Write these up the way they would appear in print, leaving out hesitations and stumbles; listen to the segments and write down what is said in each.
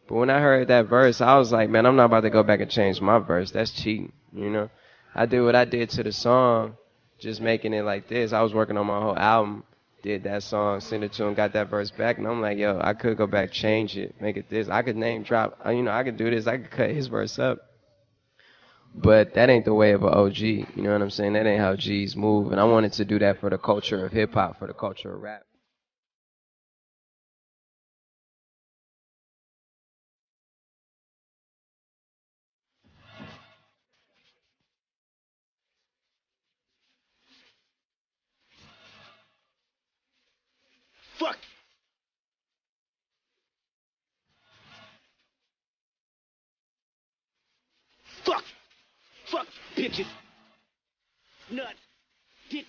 But when I heard that verse, I was like, man, I'm not about to go back and change my verse. That's cheating, you know? I did what I did to the song, just making it like this. I was working on my whole album, did that song, sent it to him, got that verse back, and I'm like, yo, I could go back, change it, make it this. I could name drop, you know, I could do this. I could cut his verse up. But that ain't the way of an OG, you know what I'm saying? That ain't how G's move. And I wanted to do that for the culture of hip-hop, for the culture of rap. Fuck. Fuck. Fuck, bitches. Nuts. Dick.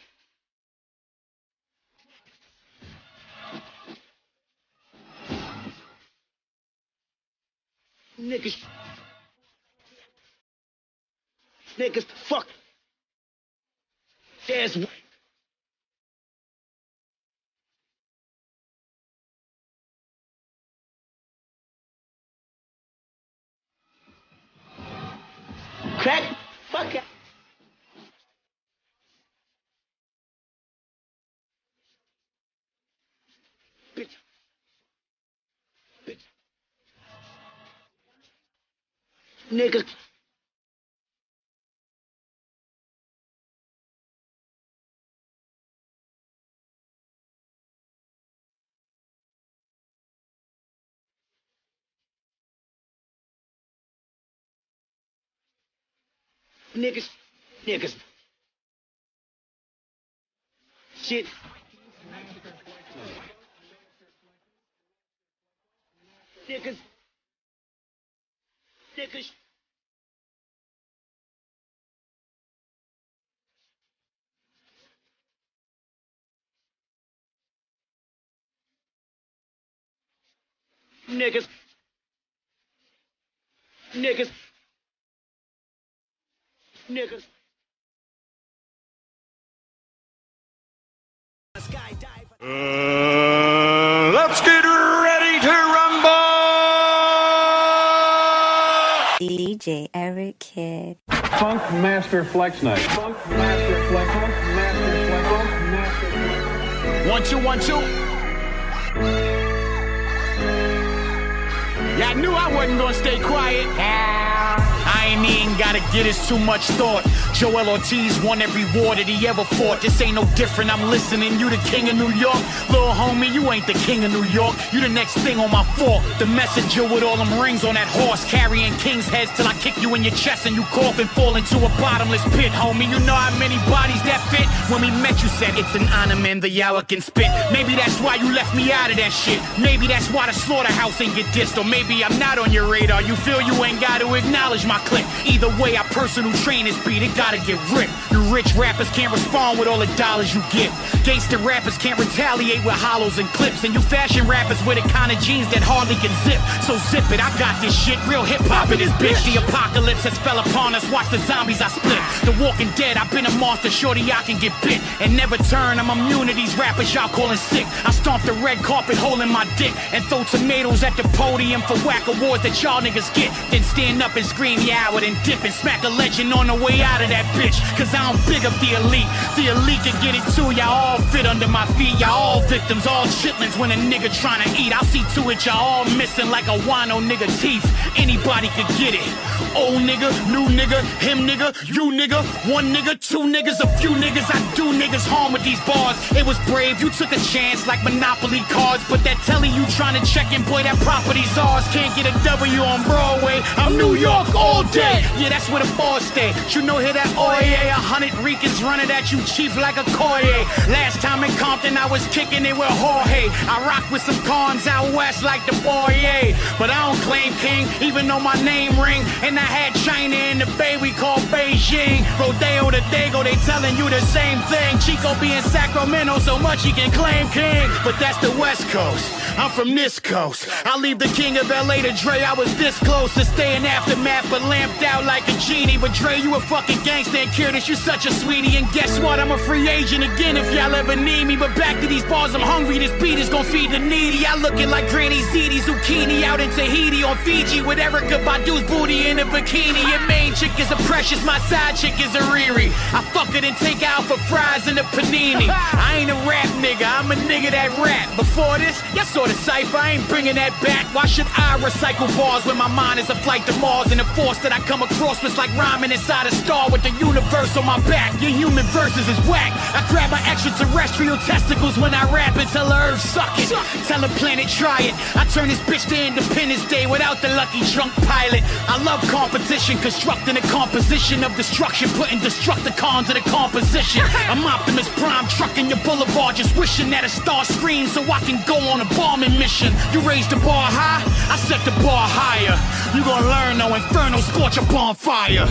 Niggas. Niggas. Fuck. There's. Crack. Fuck it. Bitch. Bitch. Niggas. Niggas. Niggas. Shit. Niggas. Niggas. Niggas. Niggas. Niggas. Let's get ready to rumble! DJ Eric Kid. Funk Master Flex Night. Funk Master Flex. Funk Master Flex. Funk Master Flex. 1 2 1 2. Yeah, I knew I wasn't gonna stay quiet. I ain't even gotta get this too much thought. Joel Ortiz won every war that he ever fought. This ain't no different, I'm listening. You the king of New York. Little homie, you ain't the king of New York. You the next thing on my fork. The messenger with all them rings on that horse, carrying king's heads till I kick you in your chest and you cough and fall into a bottomless pit. Homie, you know how many bodies that fit? When we met you said it's an honor, man, the hour can spit. Maybe that's why you left me out of that shit. Maybe that's why the slaughterhouse ain't get dissed. Or maybe I'm not on your radar. You feel you ain't got to acknowledge my clip. Either way, our personal trainers beat it, gotta get ripped. You rich rappers can't respond with all the dollars you get. Gangster rappers can't retaliate with hollows and clips. And you fashion rappers with the kind of jeans that hardly can zip. So zip it, I got this shit, real hip-hop in this bitch. The apocalypse has fell upon us, watch the zombies I split. The Walking Dead, I've been a monster, shorty I can get bit and never turn. I'm immune to these rappers y'all calling sick. I stomp the red carpet holding my dick and throw tomatoes at the podium for whack awards that y'all niggas get. Then stand up and scream, yeah, I would and dip and smack a legend on the way out of that bitch. Cause I don't big up the elite. The elite can get it too. Y'all all fit under my feet. Y'all all victims, all chitlins when a nigga trying to eat. I'll see to it y'all all missing like a wino nigga teeth. Anybody could get it. Old nigga, new nigga, him nigga, you nigga, one nigga, two niggas, a few niggas. I do niggas harm with these bars. It was brave, you took a chance like Monopoly cards. But that telly you trying to check in, boy, that property's ours. Can't get a W on Broadway. I'm New York all day. Yeah, that's where the boss stay. You know, hear that oye, 100 Ricans running at you cheap like a Koye. Last time in Compton, I was kicking it with Jorge. I rock with some cons out west like the Boye. But I don't claim king, even though my name ring. And I had China in the Bay, we call Beijing. Rodeo to Dago, they telling you the same thing. Chico be in Sacramento so much he can claim king. But that's the West Coast, I'm from this coast. I leave the king of LA to Dre, I was this close to staying aftermath, but land lamped out like a genie. But Dre, you a fucking gangster, and Curtis, you're such a sweetie. And guess what? I'm a free agent again if y'all ever need me. But back to these bars, I'm hungry. This beat is gon' feed the needy. I looking like Granny Ziti, zucchini out in Tahiti on Fiji with Erykah Badu's booty in a bikini. Your main chick is a Precious, my side chick is a Riri. I fuck her and take her out for fries and a panini. I ain't a rap nigga, I'm a nigga that rap. Before this, y'all saw the cypher, I ain't bringing that back. Why should I recycle bars when my mind is a flight to Mars? And the force that I come across was like rhyming inside a star with the universe on my back. Your human verses is whack. I grab my extraterrestrial testicles when I rap and tell the earth suck it. Tell the planet try it. I turn this bitch to Independence Day without the lucky drunk pilot. I love competition, constructing a composition of destruction, putting Destructicons in the composition. I'm Optimus Prime, trucking your boulevard, just wishing that a star screams so I can go on a bombing mission. You raised the bar high, I set the bar higher. You gon' learn, no inferno, scorch a bonfire.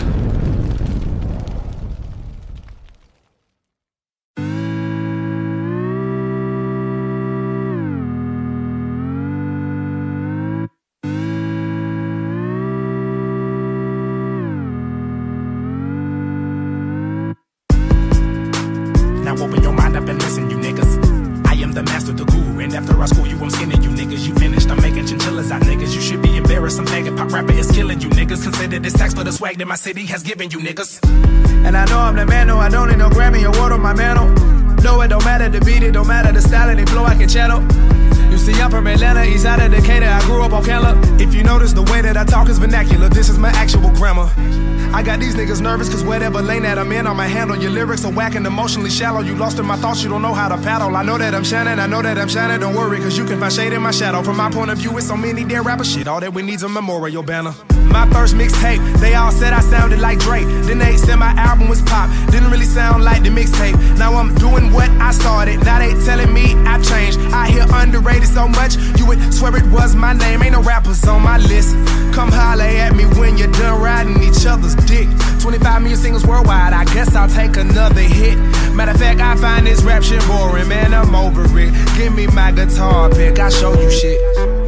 Now open your mind up and listen, you niggas. I am the master, the guru, and after I school you, I'm skinning you niggas. You finished, I'm making chinchillas out niggas. You should be embarrassed, I'm thinking pop rapper is killing you niggas. Consider this tax for the swag that my city has given you niggas. And I know I'm the man, no, I don't need no Grammy award on my mantle. No, it don't matter the beat, it don't matter the style, and they flow I can channel. You see, I'm from Atlanta, east side of Decatur, I grew up on Candler. If you notice the way that I talk is vernacular, this is my actual grammar. I got these niggas nervous, cause whatever lane that I'm in, on my handle, your lyrics are whack and emotionally shallow. You lost in my thoughts, you don't know how to paddle. I know that I'm shining, I know that I'm shining, don't worry, cause you can find shade in my shadow. From my point of view, it's so many dead rappers, shit, all that we need's a memorial banner. My first mixtape, they all said I sounded like Drake. Then they said my album was pop, didn't really sound like the mixtape. Now I'm doing what I started, now they telling me I've changed. I hear underrated so much, you would swear it was my name. Ain't no rappers on my list, come holler at me when you're done riding each other's dick. 25 million singles worldwide, I guess I'll take another hit. Matter of fact, I find this rap shit boring, man, I'm over it. Give me my guitar pick, I'll show you shit.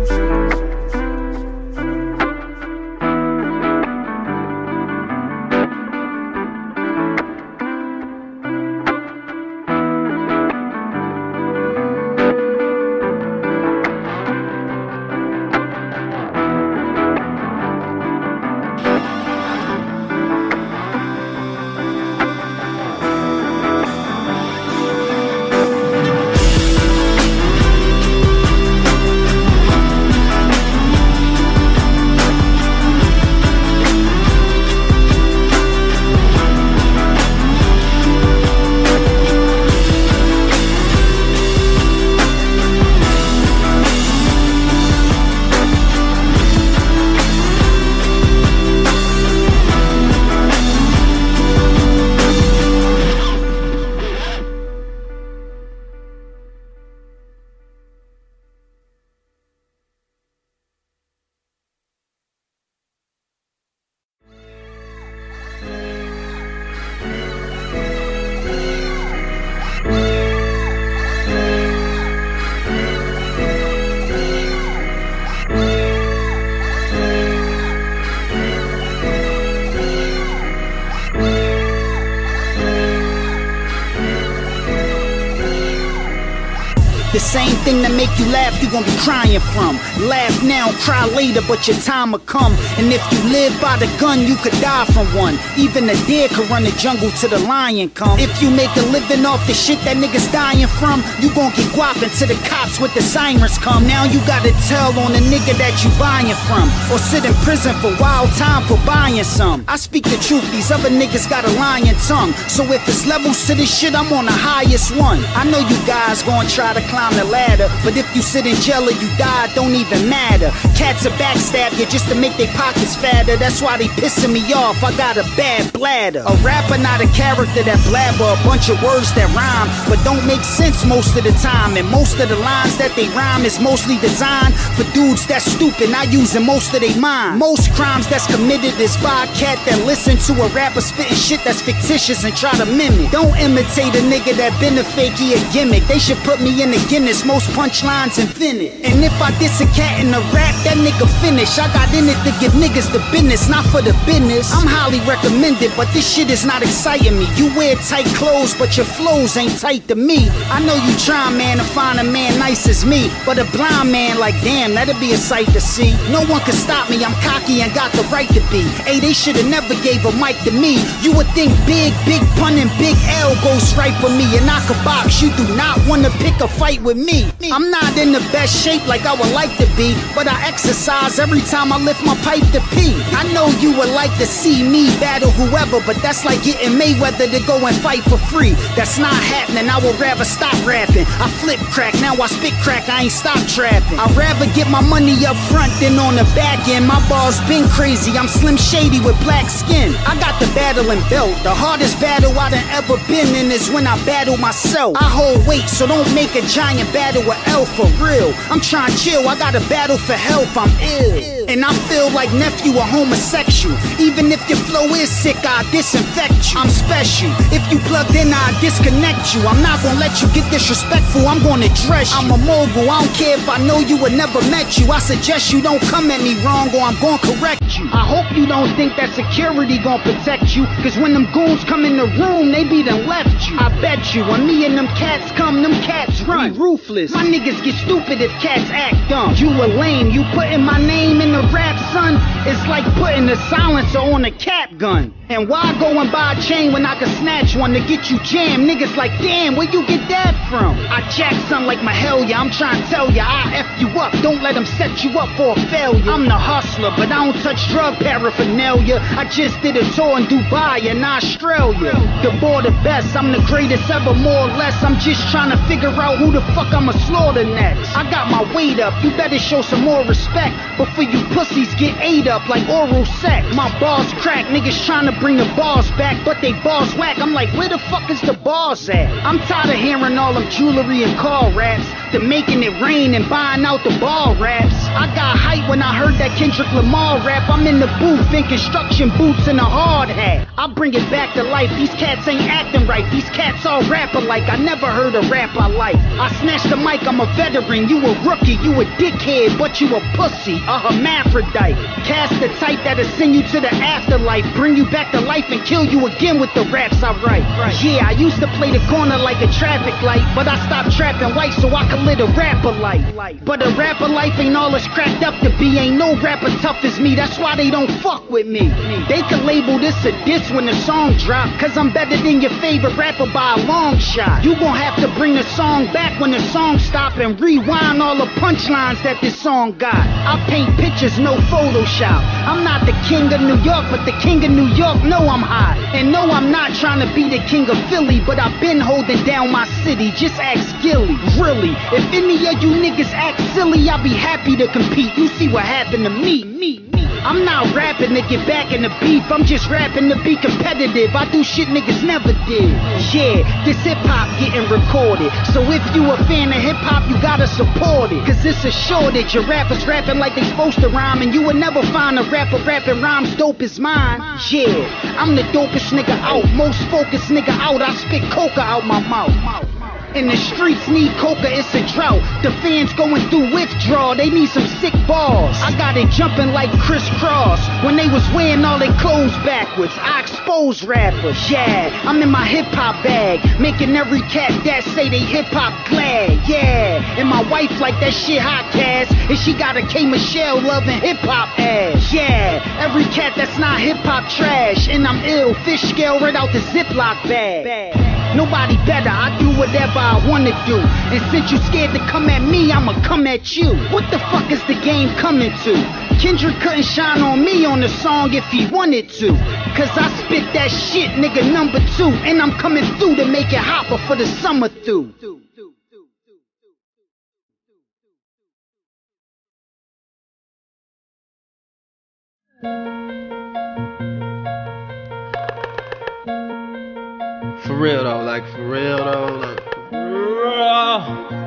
The same thing that make you laugh, you gon' be crying from. Laugh now, cry later, but your time will come. And if you live by the gun, you could die from one. Even a deer could run the jungle till the lion come. If you make a living off the shit that niggas dying from, you gon' get guap until the cops with the sirens come. Now you gotta tell on the nigga that you buying from, or sit in prison for wild time for buying some. I speak the truth, these other niggas got a lying tongue. So if it's levels to this shit, I'm on the highest one. I know you guys gon' try to climb the ladder, but if you sit in jail or you die, it don't even matter. Cats will backstab you just to make their pockets fatter. That's why they pissing me off, I got a bad bladder. A rapper not a character that blabber a bunch of words that rhyme but don't make sense most of the time. And most of the lines that they rhyme is mostly designed for dudes that's stupid, not using most of their mind. Most crimes that's committed is by a cat that listen to a rapper spitting shit that's fictitious and try to mimic. Don't imitate a nigga that been a fake, he a gimmick. They should put me in the Guinness, most punchlines invented. And if I diss a cat in the rap, that nigga finish. I got in it to give niggas the business, not for the business. I'm highly recommended, but this shit is not exciting me. You wear tight clothes, but your flows ain't tight to me. I know you trying, man, to find a man nice as me, but a blind man like, damn, that'd be a sight to see. No one can stop me, I'm cocky and got the right to be. Hey, they should've never gave a mic to me. You would think big pun and big L goes right for me. And I could box, you do not wanna pick a fight with me. I'm not in the best shape like I would like to be, but I exercise every time I lift my pipe to pee. I know you would like to see me battle whoever, but that's like getting Mayweather to go and fight for free. That's not happening, I would rather stop rapping. I flip crack, now I spit crack, I ain't stop trapping. I'd rather get my money up front than on the back end. My bars been crazy, I'm Slim Shady with black skin. I got the battling belt, the hardest battle I done ever been in is when I battle myself. I hold weight, so don't make a giant battle with L for real. I'm trying to chill, I got a battle for health, I'm ill. And I feel like nephew a homosexual. Even if your flow is sick, I disinfect you. I'm special, if you plugged in, I disconnect you. I'm not gonna let you get disrespectful, I'm gonna dress you. I'm a mogul, I don't care if I know you or never met you. I suggest you don't come at me wrong or I'm gonna correct you. I hope you don't think that security gonna protect you, cause when them goons come in the room, they be done left you. I bet you, when me and them cats come, them cats run. We ruthless, my niggas get stupid if cats act dumb. You a lame, you putting my name in the rap, son. It's like putting a silencer on a cap gun. And why go and buy a chain when I can snatch one to get you jammed? Niggas like, damn, where you get that from? I jack son like Mahalia, I'm trying to tell ya, I F you up, don't let them set you up for a failure. I'm the hustler, but I don't touch drug paraphernalia. I just did a tour in Dubai and Australia. The border best, I'm the greatest ever, more or less. I'm just trying to figure out who the fuck I'ma slaughter next. I got my weight up, you better show some more respect before you pussies get ate up like oral sex. My bars crack, niggas trying to bring the bars back, but they bars whack. I'm like, where the fuck is the bars at? I'm tired of hearing all them jewelry and car raps. They're making it rain and buying out the ball raps. I got hype when I heard that Kendrick Lamar rap. I'm in the booth in construction boots and a hard hat. I bring it back to life. These cats ain't acting right. These cats all rapper like. I never heard a rap I like. I snatched the mic, I'm a veteran. You a rookie, you a dickhead, but you a pussy, a hermaphrodite. Cast the type that'll send you to the afterlife, bring you back to life and kill you again with the raps I write. Yeah, I used to play the corner like a traffic light, but I stopped trapping white so I could live a rapper life. But a rapper life ain't all it's cracked up to be. Ain't no rapper tough as me, that's why they don't fuck with me. They could label this a diss when the song drop, cause I'm better than your favorite rapper by a long shot. You gon' have to bring the song back when the song stop and rewind all the punchlines that this song got. I paint pictures, no Photoshop. I'm not the king of New York, but the king of New York know I'm hot. And no, I'm not trying to be the king of Philly, but I've been holding down my city. Just ask Gilly. Really, if any of you niggas act silly, I'll be happy to compete. You see what happened to me. I'm not rapping to get back in the beef, I'm just rapping to be competitive. I do shit niggas never did. Yeah, this hip-hop getting recorded, so if you a fan of hip-hop, you gotta support it. Cause it's a shortage, your rappers rapping like they supposed to rhyme, and you will never find a rapper rapping rhymes dope as mine. Yeah, I'm the dopest nigga out, most focused nigga out, I spit coca out my mouth. And the streets need coca, it's a drought. The fans going through withdrawal, they need some sick balls. I got it jumping like Criss Cross when they was wearing all their clothes backwards. I expose rappers, yeah, I'm in my hip-hop bag, making every cat that say they hip-hop glad, yeah. And my wife like that shit hot cash, and she got a K Michelle loving hip-hop ass, yeah. Every cat that's not hip-hop trash, and I'm ill, fish scale right out the Ziploc bag. Nobody better, I do whatever I wanna do. And since you scared to come at me, I'ma come at you. What the fuck is the game coming to? Kendrick couldn't shine on me on the song if he wanted to. Cause I spit that shit, nigga, #2. And I'm coming through to make it hot before the summer through. For real though, like for real though, like for real.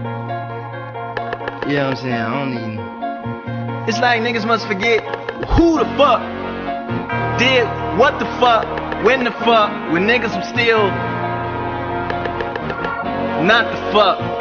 You know what I'm saying? I don't even. It's like niggas must forget who the fuck did what the fuck, when the fuck, when niggas was still not the fuck,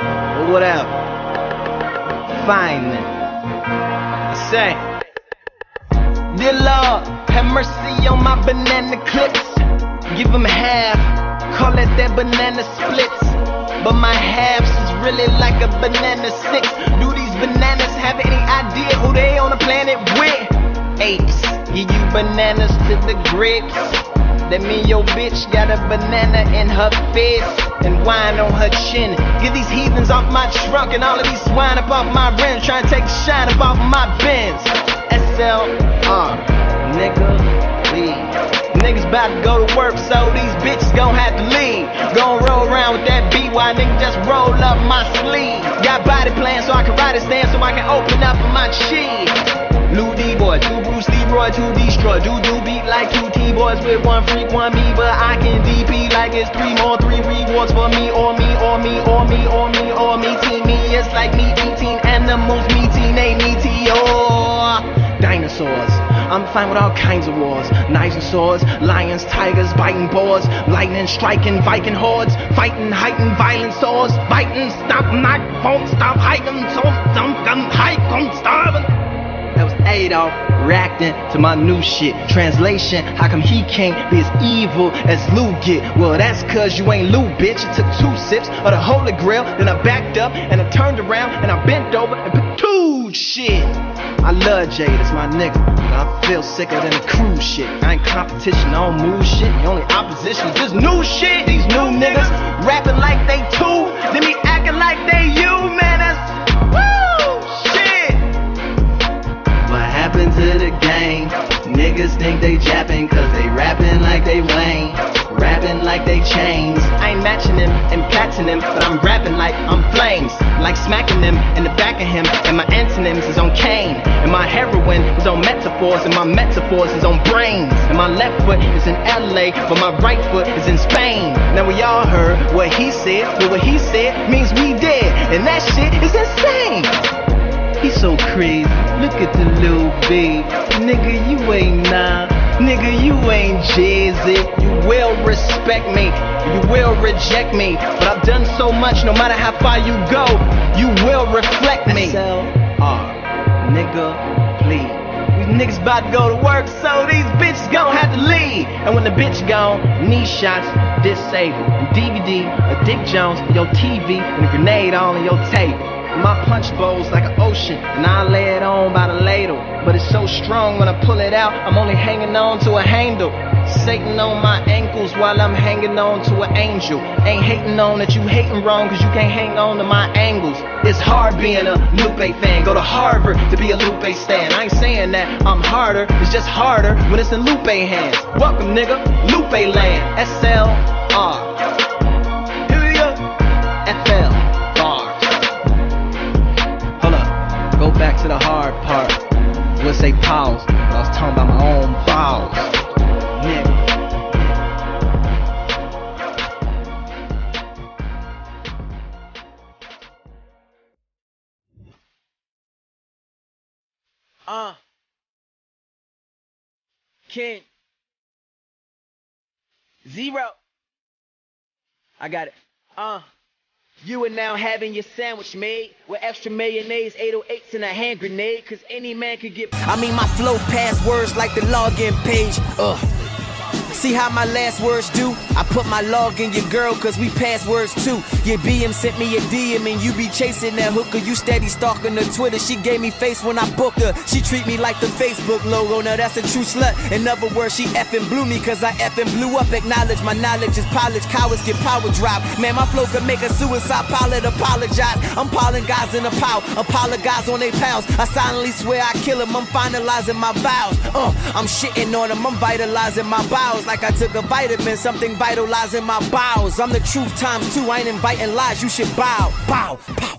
But whatever. Fine then. I say, dear Lord, have mercy on my banana clips. Give them half, call it that banana splits. But my halves is really like a banana six. Do these bananas have any idea who they on the planet with? Apes, give you bananas to the grapes. That mean your bitch got a banana in her face and wine on her chin. Get these heathens off my trunk and all of these swine up off my rims. Trying to take the shine up off my Benz. SLR, nigga, please. Niggas about to go to work, so these bitches gon' have to leave. Gon' roll around with that beat while nigga just roll up my sleeve. Got body plans so I can ride a stand so I can open up my cheese. Lou D-boy, two Bruce Leroy, two destroy. Do beat like two T-boys with one freak, one me. But I can DP like it's three more, three rewards for me, or me, or me, or me, or me, or me. Team me, it's like me eating animals, me teen, they me T-O. Dinosaurs, I'm fine with all kinds of wars. Knives and swords, lions, tigers, biting boars. Lightning striking Viking hordes. Fighting, heightened violent swords. Biting, stop, knock, won't stop, hiking, hike, starving. That was Adolf reacting to my new shit. Translation, how come he can't be as evil as Lou get? Well, that's cause you ain't Lou, bitch. It took 2 sips of the Holy Grail. Then I backed up and I turned around and I bent over and put 2 shit. I love Jay, that's my nigga. But I feel sicker than a cruise shit. I ain't competition, I don't move shit. The only opposition is this new shit. These new niggas rapping like they two, then me acting like they you, man. That's happened to the game. Niggas think they japping cause they rapping like they Wayne. Rapping like they chains. I ain't matching them and platinum, but I'm rapping like I'm flames. Like smacking them in the back of him. And my antonyms is on Kane. And my heroin is on metaphors. And my metaphors is on brains. And my left foot is in LA, but my right foot is in Spain. Now we all heard what he said, but what he said means we dead. And that shit is insane. He's so crazy, look at the little babe. Nigga, you ain't nah. Nigga, you ain't Jay-Z. You will respect me, you will reject me. But I've done so much, no matter how far you go, you will reflect me. SLR, nigga, please. These niggas about to go to work, so these bitches gon' have to leave. And when the bitch gone, knee shots disabled. And DVD, a Dick Jones, your TV, and a grenade all in your table. My punch bowl's like an ocean, and I lay it on by the ladle. But it's so strong when I pull it out, I'm only hanging on to a handle. Satan on my ankles while I'm hanging on to an angel. Ain't hating on that you hating wrong, cause you can't hang on to my angles. It's hard being a Lupe fan, go to Harvard to be a Lupe stan. I ain't saying that I'm harder, it's just harder when it's in Lupe hands. Welcome nigga, Lupe land, SLR. Here we go, FL. Go back to the hard part. We'll say pause, but I was talking about my own balls. Nigga. Ken. Zero. I got it. You are now having your sandwich made with extra mayonnaise, 808s, and a hand grenade, cause any man could get. I mean, my flow passwords like the login page. See how my last words do? I put my log in your girl cause we passwords too. Your BM sent me a DM and you be chasing that hooker. You steady stalking her Twitter. She gave me face when I booked her. She treat me like the Facebook logo. Now that's a true slut. In other words, she effing blew me cause I effing blew up. Acknowledge my knowledge is polished. Cowards get power drop. Man, my flow can make a suicide pilot apologize. I'm piling guys in a pile. Apologize on they pals. I silently swear I kill them. I'm finalizing my vows. I'm shitting on them. I'm vitalizing my bowels. Like I took a vitamin, something vitalizing my bowels. I'm the truth times 2, I ain't inviting lies, you should bow. Bow, pow, pow,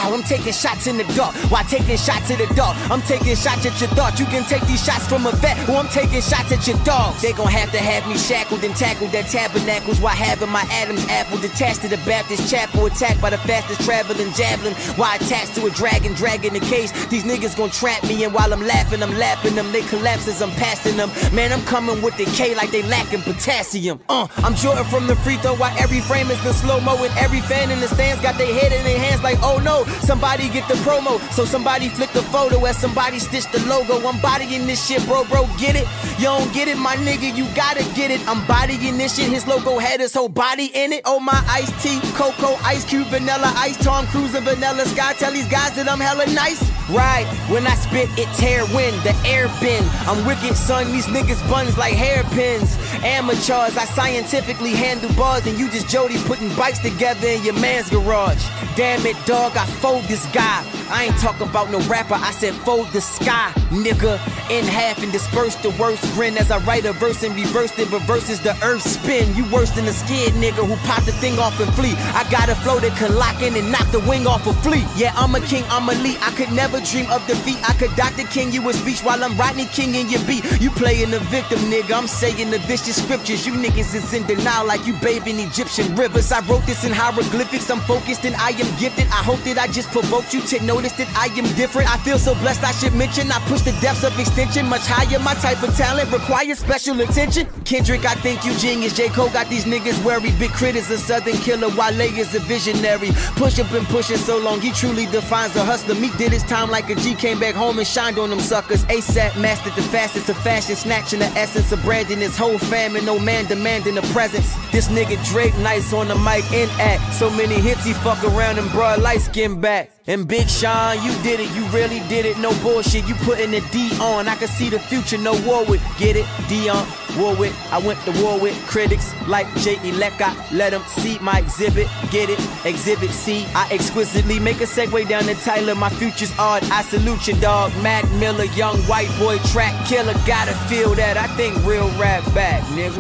out. I'm taking shots in the dark. Why taking shots in the dark? I'm taking shots at your thought. You can take these shots from a vet, or I'm taking shots at your dogs. They gon' have to have me shackled and tackled at tabernacles while having my Adam's apple detached to the Baptist chapel, attacked by the fastest traveling javelin. Why attached to a dragon, dragging the case? These niggas gon' trap me, and while I'm laughing, I'm lapping them. They collapse as I'm passing them. Man, I'm coming with the K like they lacking potassium. I'm Jordan from the free throw, while every frame is the slow-mo, and every fan in the stands got their head in their hands like, oh no, somebody get the promo. So somebody flick the photo as somebody stitch the logo. I'm bodying this shit, bro, get it? You don't get it, my nigga, you gotta get it. I'm bodying this shit, his logo had his whole body in it. Oh, my iced tea, cocoa, ice cube, vanilla ice, Tom Cruise and Vanilla Sky. Tell these guys that I'm hella nice. Right, when I spit, it tear wind, the air bend. I'm wicked, son, these niggas buns like hairpins. Amateurs, I scientifically handle bars, and you just Jody putting bikes together in your man's garage. Damn it, dog, I fold this guy. I ain't talking about no rapper, I said fold the sky, nigga. In half and disperse the worst grin as I write a verse and reverse it, reverses the earth spin. You worse than a scared nigga who popped the thing off and flee. I got a flow that can lock in and knock the wing off a flea. Yeah, I'm a king, I'm elite, I could never dream of defeat. I could Dr. King you a speech while I'm Rodney King in your beat. You playing the victim, nigga, I'm saying the vicious scriptures. You niggas is in denial like you bathing Egyptian rivers. I wrote this in hieroglyphics, I'm focused and I am gifted. I hope that I just provoked you to notice that I am different. I feel so blessed I should mention I push the depths of extension much higher. My type of talent requires special attention. Kendrick, I think you genius. J. Cole got these niggas worried. Big Crit is a southern killer. Wale is a visionary. Push up and pushing so long, he truly defines a hustler. Meek did his time like a G, came back home and shined on them suckers. ASAP mastered the fastest of fashion, snatching the essence of branding his whole family. No man demanding a presence. This nigga Drake nice on the mic and act. So many hits he fuck around and broad light skin back. And Big Sean, you did it, you really did it, no bullshit. You putting the D on, I can see the future, no war with. Get it, Dion, war with. I went to war with critics like J.E.L.E.C. Let them see my exhibit, get it, exhibit C. I exquisitely make a segue down to Tyler, my future's odd. I salute you, dog. Mac Miller, young white boy, track killer. Gotta feel that, I think real rap back, nigga.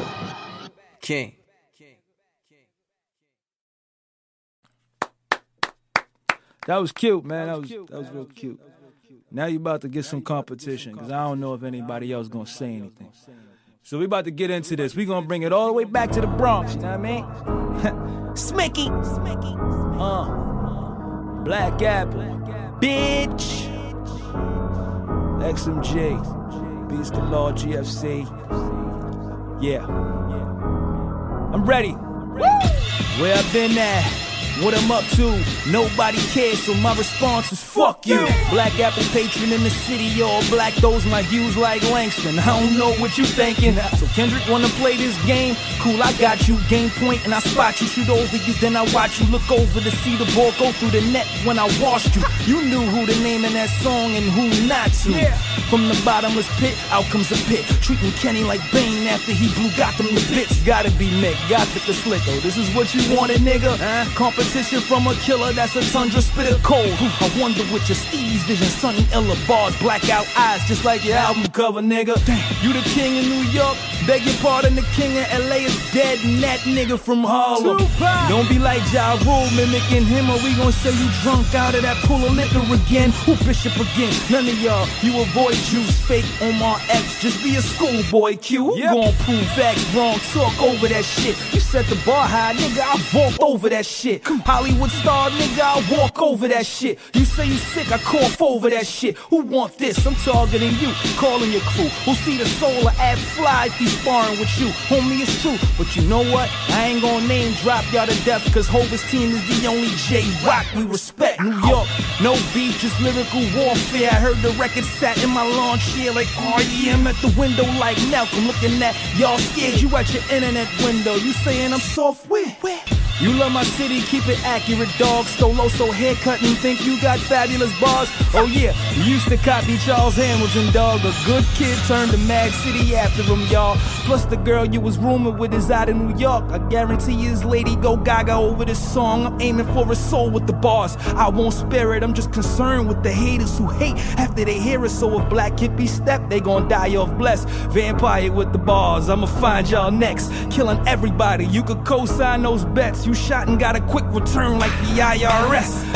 King. That was cute, man. That was real cute. Now you about to get some competition, because I don't know if anybody else gonna say anything. So we about to get into this. We gonna bring it all the way back to the Bronx, you know what I mean? Smicky. Black Apple. Bitch. XMG. Beast of Law, GFC. Yeah. I'm ready. Where I've been at. What I'm up to, nobody cares, so my response is fuck you. Black Apple patron in the city, all black, those my hues like Langston. I don't know what you thinking. So Kendrick wanna play this game? Cool, I got you. Game point and I spot you, shoot over you, then I watch you. Look over to see the ball go through the net when I washed you. You knew who to name in that song and who not to. From the bottomless pit, out comes a pit. Treating Kenny like Bane after he blew Gotham to bits. Gotta be Mick, got the slicko. This is what you wanted, nigga? Competition from a killer that's a tundra, spit a cold. I wonder what your Steve's vision, sunny illa bars, blackout eyes, just like your album cover, nigga. Damn. You the king of New York, beg your pardon, the king of LA is dead, and that nigga from Harlem. Don't be like Ja Rule mimicking him, or we gon' say you drunk out of that pool of liquor again. Who Bishop again? None of y'all, you avoid juice, fake Omar X, just be a schoolboy Q. Yep. Gon' prove facts wrong, talk over that shit. You set the bar high, nigga, I vault over that shit. Hollywood star, nigga, I walk over that shit. You say you sick, I cough over that shit. Who want this? I'm targeting you, calling your crew. Who'll see the solar ad fly if he's sparring with you? Homie, it's true, but you know what? I ain't gonna name drop y'all to death, cause Hova's team is the only J-Rock we respect. New York, no beef, just lyrical warfare. I heard the record sat in my lawn chair like REM at the window like Malcolm. Looking at y'all scared, you at your internet window. You saying I'm soft? Where? You love my city, keep it accurate, dog. Stoloso haircut and think you got fabulous bars. Oh yeah, you used to copy Charles Hamilton, dog. A good kid turned to Mad City after him, y'all. Plus the girl you was rumored with is out in New York. I guarantee you his lady go gaga over this song. I'm aiming for a soul with the bars. I won't spare it, I'm just concerned with the haters who hate after they hear it. So if Black Hippie step, they gon' die off blessed. Vampire with the bars, I'ma find y'all next. Killing everybody, you could co-sign those bets. You shot and got a quick return like the IRS.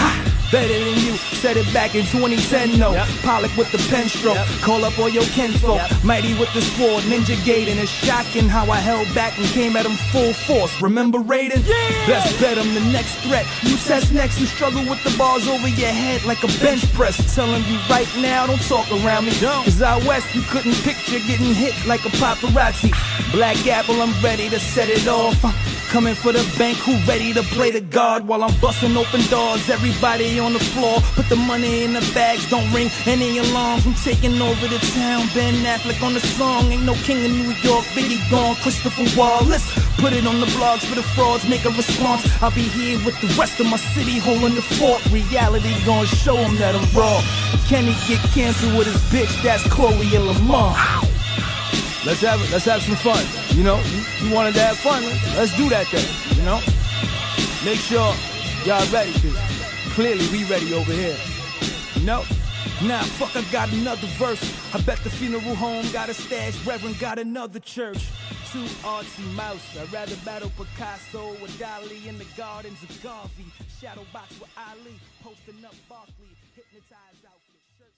better than you. Said it back in 2010, no. Pollock with the pen stroke. Call up all your kinfolk. Mighty with the sword, Ninja Gate. And it's shocking how I held back and came at him full force. Remember Raiden? Best bet him the next threat. You says next, you struggle with the bars over your head like a bench press. Telling you right now, don't talk around me. Cause out west, you couldn't picture getting hit like a paparazzi. Black Apple, I'm ready to set it off. I'm coming for the bank, who ready to play the guard while I'm busting open doors. Everybody on the floor, put the money in the bags, don't ring any alarms. I'm taking over the town, Ben Affleck on the song. Ain't no king of New York, Biggie gone, Christopher Wallace. Put it on the blogs for the frauds, make a response. I'll be here with the rest of my city holding the fort. Reality gonna show him that I'm raw. Can he get canceled with his bitch? That's Chloe and Lamar. Let's have some fun. You know, you wanted to have fun. Let's do that then. You know, make sure y'all ready, cause clearly we ready over here. You know, nah, fuck, I got another verse. I bet the funeral home got a stash. Reverend got another church. Too artsy mouse. I'd rather battle Picasso with Dali in the gardens of Garvey. Shadow box with Ali, posting up Barkley, hypnotized outfit, shirt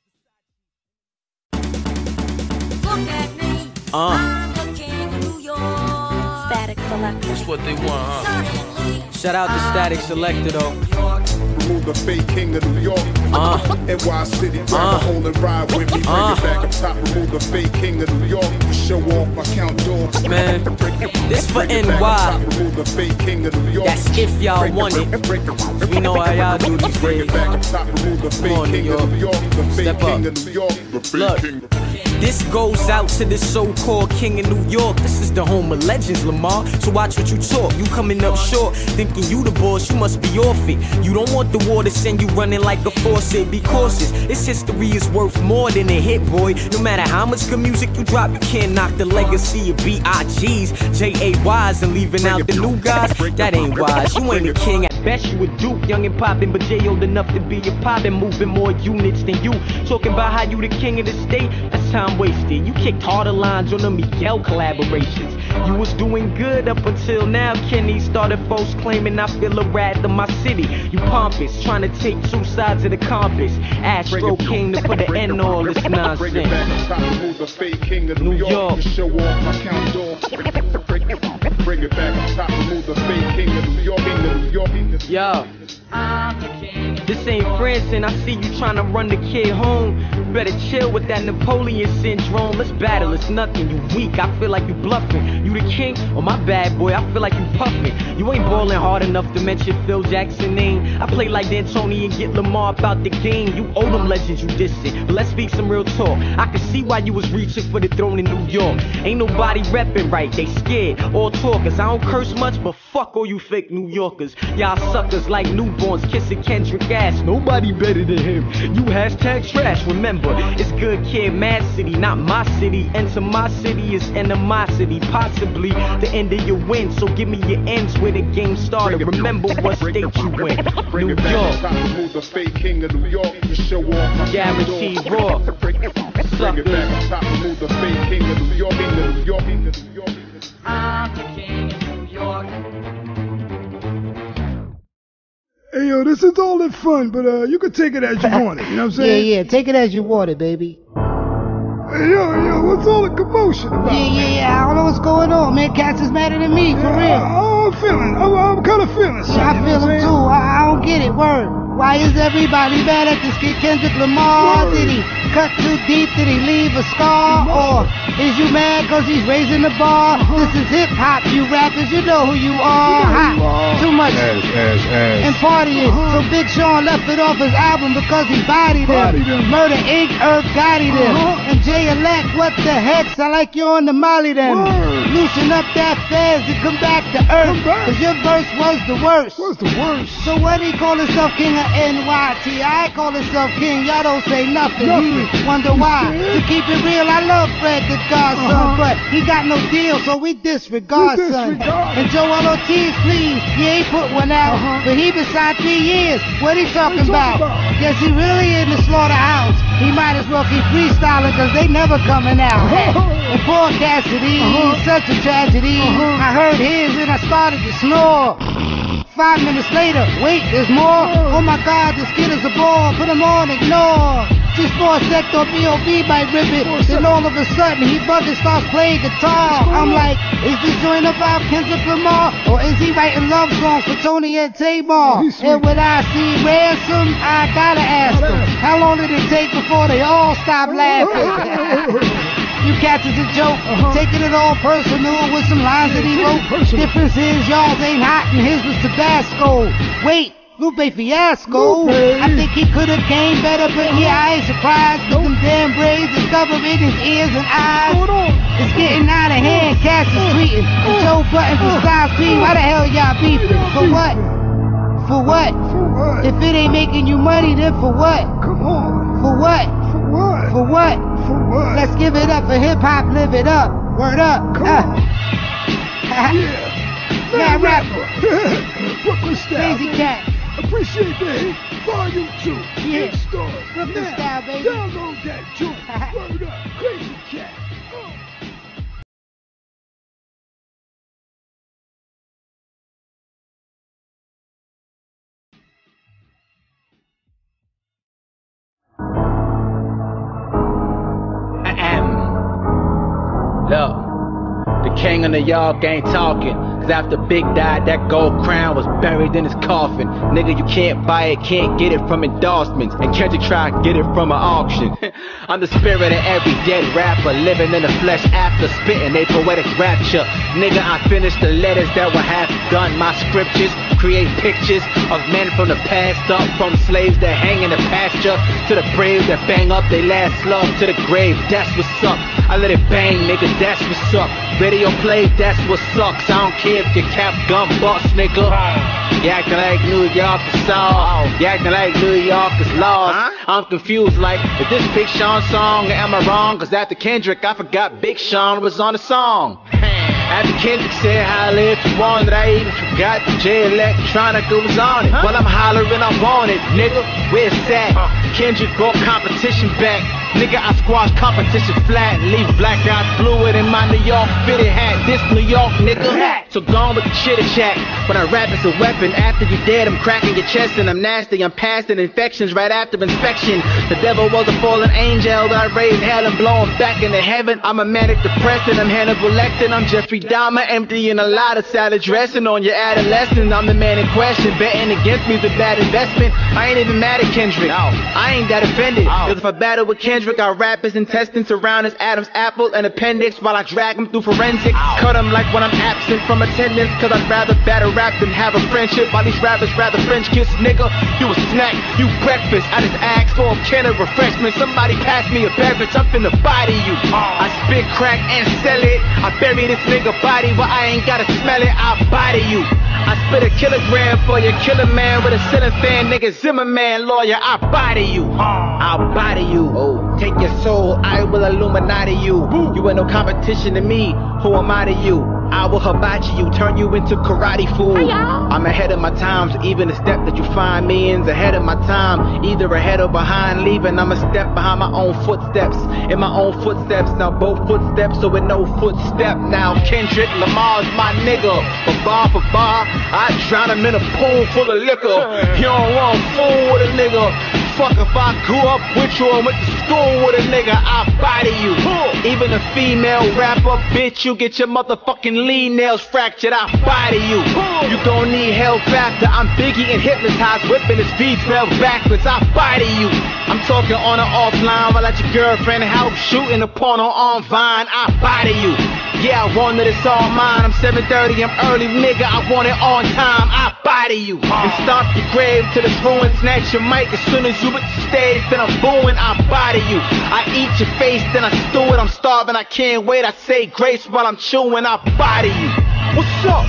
shades. Look at me. I'm the king of New York. Static Selector. That's what they want, huh? Shout out to Static Selector though. Remove the fake king of New York. NY City, grab a hole and ride with me. Bring it back up top. Remove the fake king of New York. Show off my count door. Man, this for NY. Remove the fake king of New York. That's if y'all want it. We know how y'all do these days. Remove the fake king of New York. The fake king of New York. Look, this goes out to the so-called king of New York. This is the home of legends, Lamar. So watch what you talk. You coming up short, thinking you the boss, you must be off it. You don't want the war to send you running like a faucet. Be cautious, this history is worth more than a hit, boy. No matter how much good music you drop, you can't knock the legacy of B.I.G.'s, J.A.Y.'s, and leaving out the new guys. That ain't wise. You ain't a king. At best you a duke, young and poppin', but J old enough to be a poppin', moving more units than you. Talking about how you the king of the state, that's time wasted. You kicked harder lines on the Miguel collaborations. You was doing good up until now. Kenny started false claiming I feel a wrath of my city. You pompous, trying to take two sides of the compass. Astro came to put an end to all this nonsense. New York. Show off my count door. Bring it back on top. Remove the fake king of New York. Yo, this ain't Branson. I see you trying to run the kid home. You better chill with that Napoleon syndrome. Let's battle, it's nothing. You weak, I feel like you bluffing. You the king, or my bad boy, I feel like you puffing. You ain't balling hard enough to mention Phil Jackson name. I play like D'Antoni and get Lamar about the game. You owe them legends you dissing, but let's speak some real talk. I can see why you was reaching for the throne in New York. Ain't nobody repping right, they scared. All talkers, I don't curse much, but fuck all you fake New Yorkers. Y'all suckers like newborns kissing Kendrick ass. Nobody better than him. You hashtag trash. Remember, it's good kid, Mad City, not my city. Enter my city is animosity, possibly the end of your win. So give me your ends where the game started. Remember what state you in. New York. Guaranteed raw. Suckers. I'm the king of New York. Hey, yo, this is all in fun, but you can take it as you want it, you know what I'm saying? Yeah, take it as you want it, baby. Hey, yo, what's all the commotion about? Yeah, I don't know what's going on, man. Cats is madder than me, for real. I'm feeling, I'm kind of feeling something. I feel him too, I don't get it, word. Why is everybody mad at this kid Kendrick Lamar? Did he cut too deep? Did he leave a scar? Or is you mad cause he's raising the bar? This is hip hop, you rappers, you know who you are. Too much and partying. So Big Sean left it off his album because he bodied him. Murder Inc., Irv Gotti them. And J-Elect, what the heck? Sound like you're on the Molly them. Loosen up that fez and come back to earth. Cause your verse was the worst. What's the worst? So what he call himself king of NYT? I call himself king, y'all don't say nothing. Wonder why? To keep it real, I love Fred the Godson, but he got no deal, so we disregard, son. And Joel Ortiz, please, he ain't put one out, but he been signed 3 years. What he talking about? Guess he really in the slaughterhouse. He might as well keep freestyling, cause they never coming out. And poor Cassidy, such a tragedy. I heard his and I started to snore. 5 minutes later, wait, there's more. Oh my God, this kid is a ball. Put him on, ignore. Just for a sec or B.O.B. might rip it. Then all of a sudden he bugging starts playing guitar. I'm like, is this joint about Kendrick Lamar? Or is he writing love songs for Tony and Tamar? And when I see Ransom, I gotta ask him, how long did it take before they all stopped laughing? You cats is a joke, taking it all personal with some lines that he wrote. Difference is y'all ain't hot and his was Tabasco. Wait, Lupe Fiasco. I think he could've came better, but yeah, I ain't surprised. With them damn braids that's covering his ears and eyes. It's getting out of hand, cats is tweeting. And Joe Button for Styles P, why the hell y'all beefing? For what? For what? If it ain't making you money, then for what? Come on. For what? For what? For what? For what? Let's give it up for hip-hop, live it up. Word up. Come on. Yeah. Mad rapper. Brooklyn style. Crazy cat. Appreciate that. Volume 2. Yeah. In-store. Brooklyn style, baby. Download that joint. Word up. Crazy cat. Look, the king of New York ain't talking. Cause after Big died, that gold crown was buried in his coffin. Nigga, you can't buy it, can't get it from endorsements. And can't you try to get it from an auction? I'm the spirit of every dead rapper, living in the flesh after spitting a poetic rapture. Nigga, I finished the letters that were half done. My scriptures create pictures of men from the past up, from slaves that hang in the pasture, to the brave that bang up they last slug to the grave. That's what's up. I let it bang, nigga, that's what's up. Radio play, that's what sucks. I don't care if your cap gun bust, nigga. You acting like New York is soft. You acting like New York is lost. I'm confused, like, is this Big Sean song or am I wrong? Cause after Kendrick, I forgot Big Sean was on the song. After Kendrick said holla if you want it, I even forgot the J Electronica was on it. Well, I'm hollering, I want it, nigga. Where's that? Kendrick brought competition back. Nigga, I squash competition flat and leave black eyes fluid in my New York fitted hat. This New York nigga. So gone with the chitter chat. When I rap, it's a weapon. After you dead, I'm cracking your chest and I'm nasty. I'm passing infections right after inspection. The devil was a fallen angel that I raised hell and blow him back into heaven. I'm a manic depressant. I'm Hannibal Lecter. I'm Jeffrey Dahmer, emptying a lot of salad dressing on your adolescent. I'm the man in question. Betting against me's a bad investment. I ain't even mad at Kendrick. I ain't that offended. Cause if I battle with Kendrick, I wrap his intestines around his Adam's apple and appendix while I drag him through forensics. Cut him like when I'm absent from attendance. Cause I'd rather battle rap than have a friendship. While these rappers rather French kiss, nigga. You a snack, you breakfast. I just asked for a can of refreshment. Somebody pass me a beverage, I'm finna body you. I spit crack and sell it. I bury this nigga body where I ain't gotta smell it. I'll body you. I spit a kilogram for your killer man with a ceiling fan, nigga Zimmerman lawyer. I'll body you. I'll body you. Oh, take your soul, I will Illuminati you. You ain't no competition to me. Who am I to you? I will hibachi you, turn you into karate fool. I'm ahead of my times, even the step that you find me in's ahead of my time. Either ahead or behind, leaving I'm a step behind my own footsteps. In my own footsteps, now both footsteps, so with no footstep. Now Kendrick Lamar's my nigga. But bar for bar, I drown him in a pool full of liquor. You don't want to fool with a nigga. Fuck if I grew up with you and went to school with a nigga, I'll body you. Even a female rapper, bitch, you get your motherfucking lean nails fractured, I'll body you. You gon' need help after I'm Biggie and hypnotized, whipping his V12 backwards, I'll body you. I'm talking on and offline while at your girlfriend house shooting a porno on Vine, I'll body you. Yeah, I wanted it's all mine. I'm 7:30, I'm early, nigga. I want it on time. I body you and stomp your grave till it's ruined. Snatch your mic as soon as you hit the stage, then I'm booing. I body you. I eat your face, then I stew it. I'm starving, I can't wait. I say grace while I'm chewing. I body you. What's up?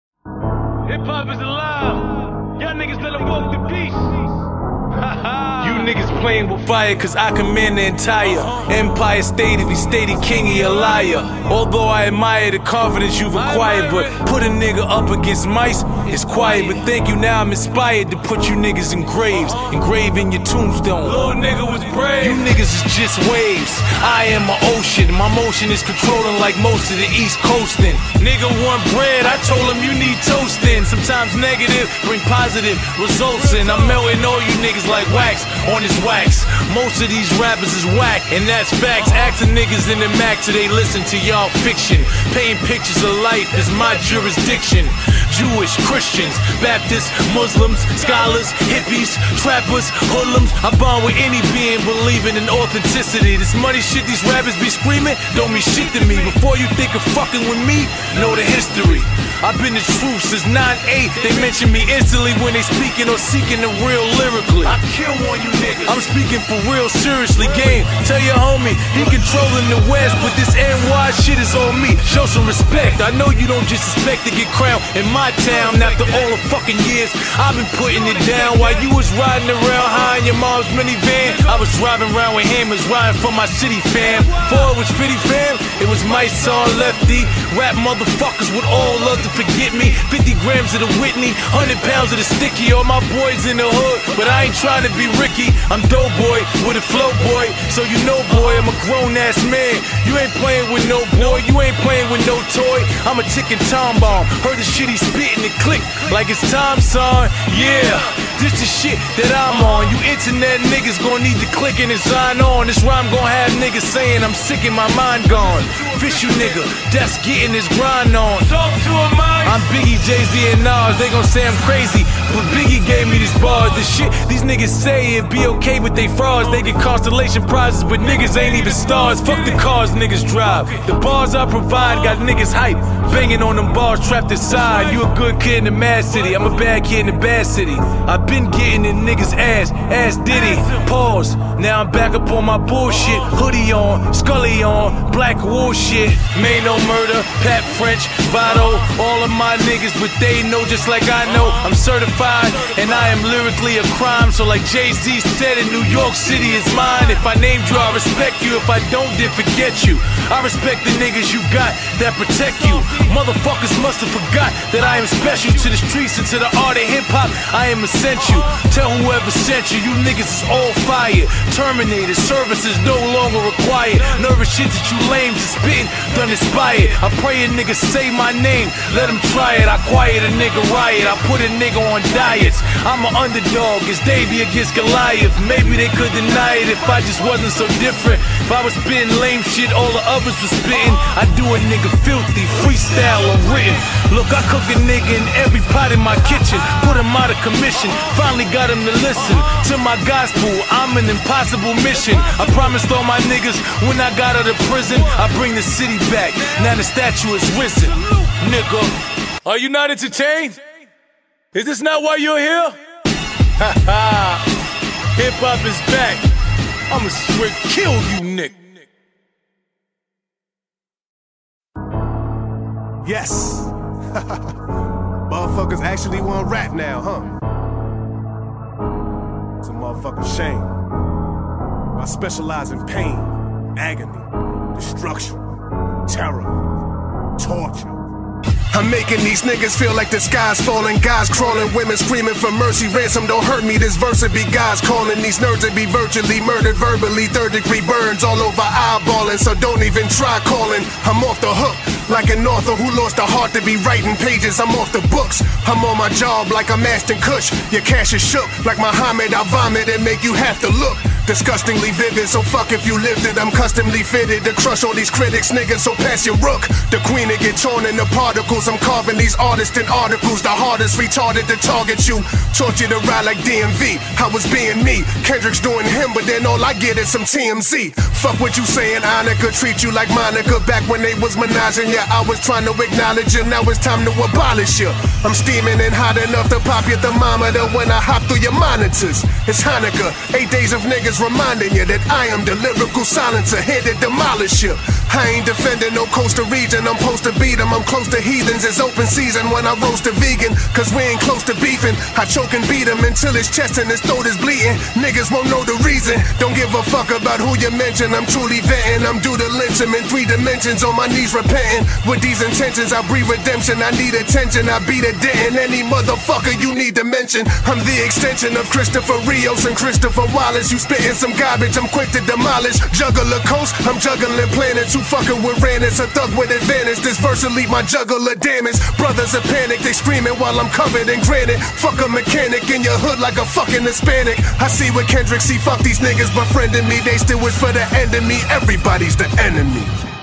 Hip-hop is alive. Y'all niggas let them walk the beast. You niggas claim with fire, cause I command the entire Empire State if he stated king, he a liar. Although I admire the confidence you've acquired, but put a nigga up against mice, it's quiet. But thank you, now I'm inspired to put you niggas in graves, engrave in your tombstone. Little nigga was brave. You niggas is just waves. I am an ocean. My motion is controlling like most of the East Coastin'. Nigga want bread, I told him you need toasting. Sometimes negative bring positive results, and I'm melting all you niggas like wax on this wax. Most of these rappers is whack, and that's facts. Ask the niggas in the Mac till they listen to y'all fiction. Paint pictures of life is my jurisdiction. Jewish, Christians, Baptists, Muslims, scholars, hippies, trappers, hoodlums. I bond with any being believing in authenticity. This money shit these rappers be screaming don't mean shit to me. Before you think of fucking with me, know the history. I've been the truth since 9-8. They mention me instantly when they speaking or seeking the real lyrically. I kill on you niggas. I'm speaking for real, seriously. Game, tell your homie he controlling the West, but this NY shit is on me. Show some respect. I know you don't just expect to get crowned in my town after all the fucking years I've been putting it down. While you was riding around high in your mom's minivan, I was driving around with hammers, riding for my city fam. Before it was Fitty fam, it was my son Lefty. Rap motherfuckers would all love to forget me. 50 grams of the Whitney, 100 pounds of the sticky. All my boys in the hood, but I ain't trying to be Ricky. I'm dope boy with a flow boy, so you know boy, I'm a grown ass man. You ain't playing with no boy, you ain't playing with no toy. I'm a ticking time bomb. Heard the shit he spitting it click like it's time, son. Yeah, this the shit that I'm on. You internet niggas gon' need to click and sign on. This rhyme gon' have niggas saying I'm sick and my mind gone. Fish you nigga, that's getting his grind on. Talk to a mind. I'm Biggie, Jay-Z, and Nas. They gon' say I'm crazy, but Biggie gave me these bars. The shit these niggas say it be okay, but they frauds. They get constellation prizes, but niggas ain't even stars. Fuck the cars niggas drive. The bars I provide got niggas hype, banging on them bars trapped inside. You a good kid in the mad city, I'm a bad kid in the bad city. I've been getting in niggas' ass Diddy. Pause, now I'm back up on my bullshit. Hoodie on, Scully on, black wool shit. Made no murder, Pat French, Vado, all of my niggas, but they know just like I know. I'm certified, and I am lyrically a crime. So like Jay-Z said, in New York City is mine. If I named you, I respect you. If I don't, then forget you. I respect the niggas you got that protect you. Motherfuckers must have forgot that I am special to the streets and to the art of hip-hop. I am essential. Tell whoever sent you, you niggas is all fired. Terminated, services no longer required. Nervous shit that you lames is spitting, done inspired. I pray a nigga say my name, let him try it. I quiet a nigga riot, I put a nigga on diets. I'm an underdog, it's Davey against Goliath. Maybe they could deny it if I just wasn't so different. If I was spitting lame shit, all the others was spitting. I do a nigga filthy, freestyle or written. Look, I cook a nigga in every pot in my kitchen, put him out of commission. Finally got him to listen to my gospel. I'm an impossible mission. I promised all my niggas when I got out of prison, I bring the city back. Now the statue is risen. Nigga, are you not entertained? Is this not why you're here? Ha ha. Hip hop is back. I'ma straight kill you, Nick. Yes. Motherfuckers actually want rap now, huh? It's a motherfucking shame. I specialize in pain, agony, destruction, terror, torture. I'm making these niggas feel like the sky's falling, guys crawling, women screaming for mercy, ransom don't hurt me, this verse would be guys calling, these nerds would be virtually murdered verbally, 3rd-degree burns all over eyeballing, so don't even try calling, I'm off the hook, like an author who lost the heart to be writing pages, I'm off the books, I'm on my job like I'm Ashton Kutcher, your cash is shook, like Muhammad, I vomit and make you have to look. Disgustingly vivid, so fuck if you lived it. I'm customly fitted to crush all these critics, niggas, so pass your rook. The queen to get torn into particles. I'm carving these artists in articles. The hardest retarded to target you. Taught you to ride like DMV. I was being me. Kendrick's doing him, but then all I get is some TMZ. Fuck what you saying, and Annika treat you like Monica back when they was menaging. Yeah, I was trying to acknowledge you, now it's time to abolish you. I'm steaming and hot enough to pop your thermometer when I hop through your monitors. It's Hanukkah, 8 days of niggas reminding you that I am the lyrical silencer here to demolish you. I ain't defending no coastal region, I'm supposed to beat them. I'm close to heathens, it's open season when I roast a vegan, cause we ain't close to beefing. I choke and beat him until his chest and his throat is bleeding. Niggas won't know the reason, don't give a fuck about who you mention. I'm truly venting, I'm due to lynch him in 3 dimensions, on my knees repenting. With these intentions, I breathe redemption, I need attention. I beat a dent in any motherfucker you need to mention. I'm the extension of Christopher Rios and Christopher Wallace. You spitting some garbage, I'm quick to demolish. Juggler coast, I'm juggling planets. Who fucking with Rannis, a thug with advantage. This verse will leave my juggler damaged. Brothers are panic, they screaming while I'm covered in granite. Fuck a mechanic in your hood like a fucking Hispanic. I see what Kendrick see, fuck these niggas befriending me. They still wish for the end of me, everybody's the enemy.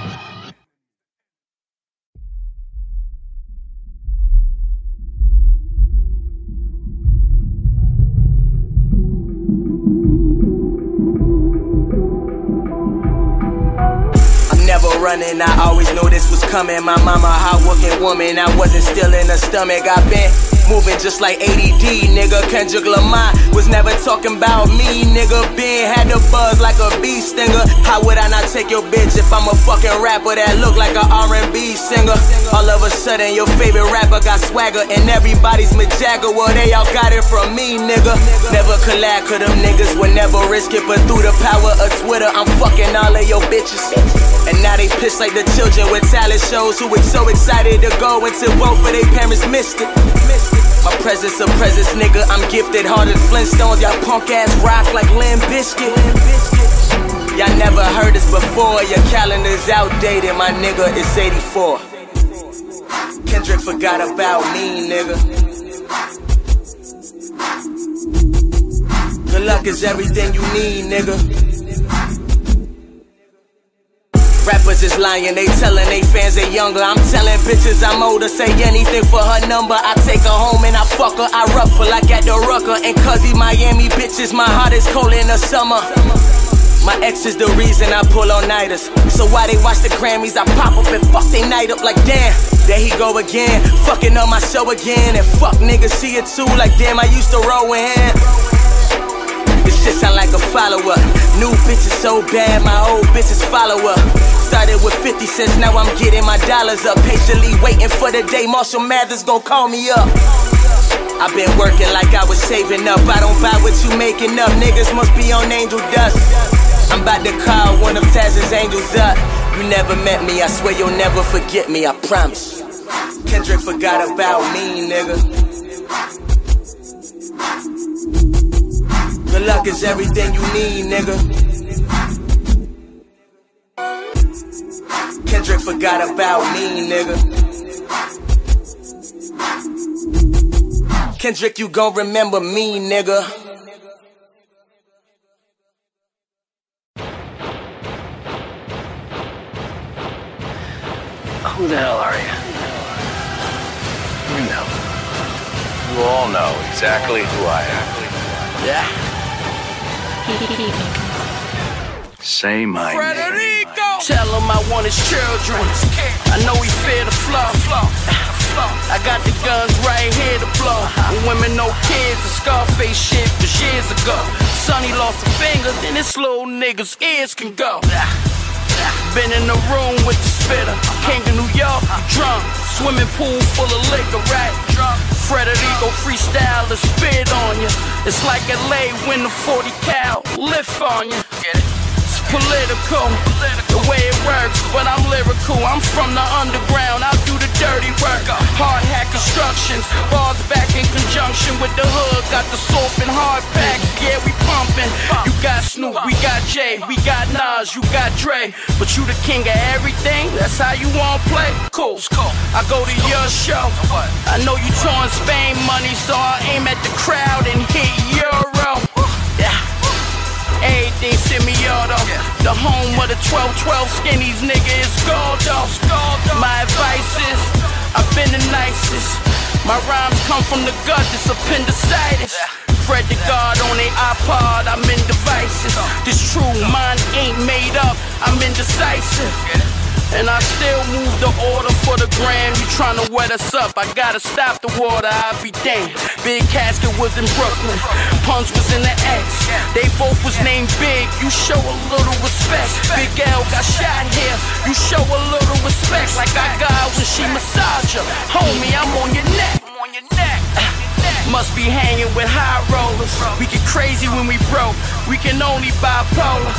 Running, I always knew this was coming. My mama, a hard-working woman, I wasn't still in her stomach. I been moving just like ADD, nigga. Kendrick Lamar was never talking about me, nigga. Ben had the buzz like a bee stinger. How would I not take your bitch if I'm a fucking rapper that look like an R&B singer? All of a sudden, your favorite rapper got swagger and everybody's Mick Jagger. Well, they all got it from me, nigga. Never collab, cause them niggas would never risk it. But through the power of Twitter, I'm fucking all of your bitches. And now they pissed like the children with talent shows who was so excited to go until both of their parents missed it. My presence a presence, nigga, I'm gifted. Harder than Flintstones, y'all punk ass rock like Limp Bizkit. Y'all never heard this before, your calendar's outdated, my nigga, it's 84. Kendrick forgot about me, nigga. Good luck is everything you need, nigga. Rappers is lying, they telling they fans they younger. I'm telling bitches I'm older, say anything for her number. I take her home and I fuck her, I ruffle like at the Rucker. And cuzzy Miami bitches, my heart is cold in the summer. My ex is the reason I pull on nighters. So why they watch the Grammys, I pop up and fuck they night up like damn. There he go again, fucking up my show again. And fuck niggas see it too, like damn I used to roll with him. This shit sound like a follow-up. New bitches so bad, my old bitches follow up. Started with 50 cents, now I'm getting my dollars up. Patiently waiting for the day Marshall Mathers gon' call me up. I've been working like I was saving up. I don't buy what you making up. Niggas must be on angel dust. I'm about to call one of Taz's angels up. You never met me, I swear you'll never forget me, I promise. Kendrick forgot about me, nigga. Good luck is everything you need, nigga. Kendrick forgot about me, nigga. Kendrick, you gon' remember me, nigga. Who the hell are you? You know. You all know exactly who I am. Yeah. Say my name. Tell him I want his children. I know he fear the flow. I got the guns right here to blow. When women no kids, the Scarface shit was years ago. Sonny lost a finger, then this little nigga's ears can go. Been in the room with the spitter. King of New York, drunk. Swimming pool full of liquor, right? Frederico freestyle to spit on you. It's like LA when the 40 cal lift on you. It's political, the way it works, but I'm lyrical. I'm from the underground, I'll do the dirty work. Hard hat constructions, bars back in conjunction with the hood. Got the soft and hard packs, yeah we pumping. You got Snoop, we got Jay, we got Nas, you got Dre. But you the king of everything, that's how you wanna play? Cool, I go to your show. I know you touring Spain money, so I aim at the crowd and hit Euro. Yeah. Everything semi-auto. The home of the 12-12 skinnies, nigga, is Gordo. My advice is, I've been the nicest. My rhymes come from the gut, it's appendicitis. Fred the God on a iPod, I'm in devices. This true, mine ain't made up, I'm in the decisive. And I still move the order for the gram. You tryna wet us up, I gotta stop the water, I'll be damned. Big Casket was in Brooklyn, Punch was in the X. They both was named Big, you show a little respect. Big L got shot here, you show a little respect. Like I got when she massage her. Homie, I'm on your neck. Must be hanging with high rollers. We get crazy when we broke, we can only bipolar.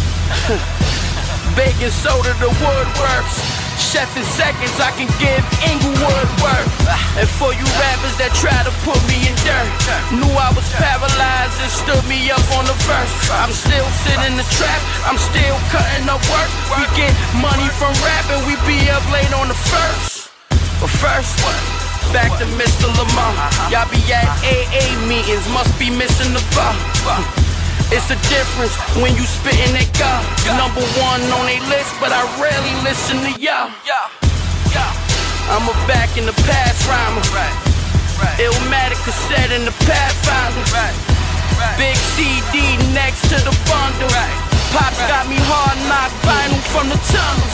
Baking soda, the woodworks. Chef in seconds, I can give Inglewood work. And for you rappers that try to put me in dirt, knew I was paralyzed and stood me up on the verse. I'm still sitting in the trap, I'm still cutting up work. We get money from rapping, we be up late on the first. But first, back to Mr. Lamar. Y'all be at AA meetings, must be missing the bar. It's a difference when you spittin' that God. Number one on they list, but I rarely listen to y'all. I'm a back in the past rhymer. Illmatic cassette in the Pathfinder. Big CD next to the bundle. Pops got me hard knock vinyl from the tunnels.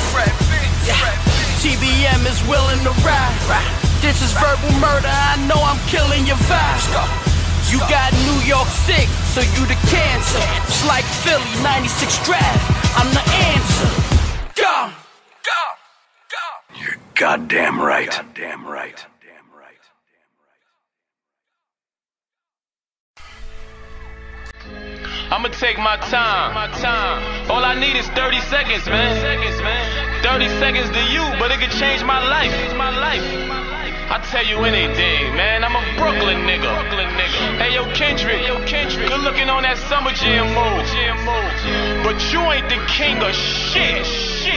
TBM is willing to ride. This is verbal murder, I know I'm killing your vibe. You got New York sick, so you the cancer. It's like Philly, 96 Drive, I'm the answer. Go! You're goddamn right. Goddamn right. I'ma take my time. All I need is 30 seconds, man. 30 seconds to you, but it could change my life. I tell you anything, man. I'm a Brooklyn nigga. Hey, yo, Kendrick. Good looking on that Summer Jam move. But you ain't the king of shit.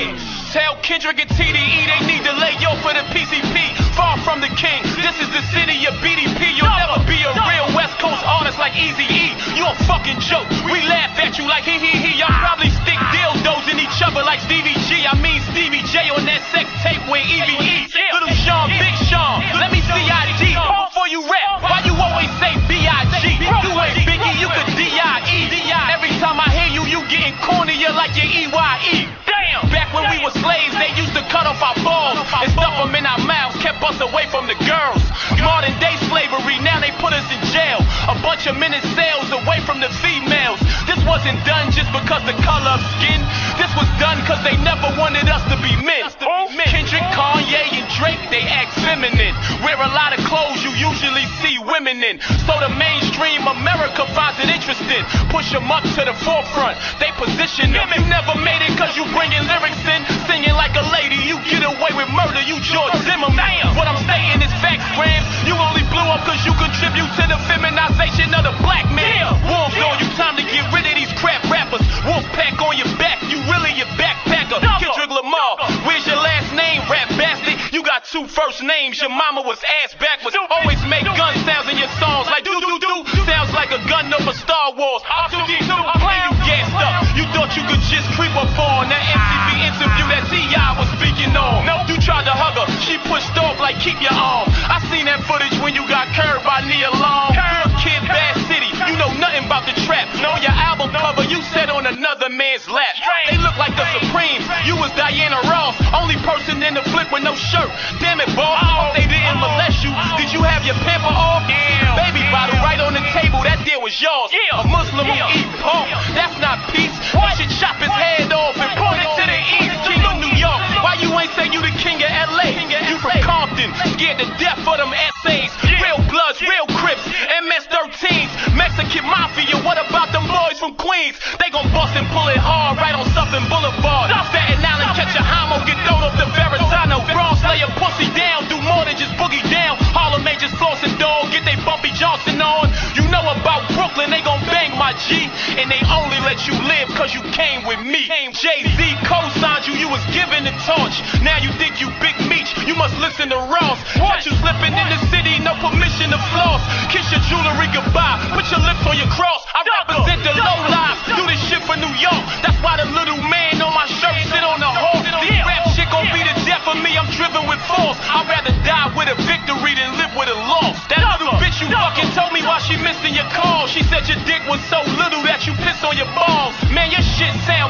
Tell Kendrick and TDE they need to lay yo for the PCP. Far from the king. This is the city of BDP. You'll never be a real West Coast artist like Eazy-E. You a fucking joke. We laugh at you like he. Y'all probably stick dildos in each other like Stevie G. I mean Stevie J on that sex tape with EVE. Little Sean, Big Sean. Let me see ID before you rap. Why you always say B.I.G.? You ain't Biggie, you could D.I.E. Every time I hear you, you getting cornier like your E.Y.E. Damn. Back when we were slaves, they used to cut off our balls and stuff them in our mouths, kept us away from the girls. Modern day slavery, now they put us in jail. A bunch of men in cells away from the females. This wasn't done just because the color of skin. This was done because they never wanted us to be men. Kendrick, Kanye, and Drake, they act feminine. Wear a lot of clothes you usually see women in. So the mainstream America finds it interesting. Push them up to the forefront, they position them. You never made it because you bringing lyrics in. Singing like a lady, you get away with murder, you George Zimmerman. What I'm saying is facts, Grams. You only blew up because you contribute to the feminization of the black man. Wolves on you, time to get rid of these crap rappers. Wolfpack on your back, you really a backpacker. Kendrick Lamar, where's your last name, rap bastard? You got two first names, your mama was ass backwards. Always make gun sounds in your songs like do-do-do. Sounds like a gun up for Star Wars. R2-D2, and you gassed up. You thought you could just creep up on that MTV interview that T.I. was speaking on. No, you tried to hug her, she pushed off like keep your arm. I seen that footage when you got curved by Nia Long. Good kid, Bad City, you know nothing about the trap. On your album cover, you sat on another man's lap. They look like the Supremes, you was Diana Ross. Only person in the flip with no shirt. Damn it, boss, hope they didn't molest you. Did you have your pamper off? Baby bottle right on the table, that deal was yours. A Muslim will eat pork, that's not peace. You should chop his head off and point it to the east. King of New York, why you ain't say you the king of LA? You from Compton, scared to death for them essays. Real Bloods, real Crips, MS-13s, Mexican Mafia, what about them boys from Queens? They gon' bust and pull it hard right on Southern Boulevard. Staten Island, catch a homo, get thrown off the Verrazano. Bronx, lay a pussy down, do more than just boogie down. Harlem majors flossing dog, get they Bumpy Johnson on. You know about Brooklyn, they gon' bang my G. And they only let you live cause you came with me. Jay-Z co-signed you, you was given the torch. Now you think you Big Meech, you must listen to Ross. Catch you slipping in the city, no permission to floss. Kiss your jewelry goodbye, put your lips on your cross. I represent the low lives, do this shit for New York. That's why the little man on my shirt sit on the horse. This rap shit gon' be the death of me, I'm driven with force. I'd rather die with a victory than live with a loss. That little bitch you fucking told me why she missing your call. She said your dick was so little that you piss on your balls. Man, your shit sound bougie,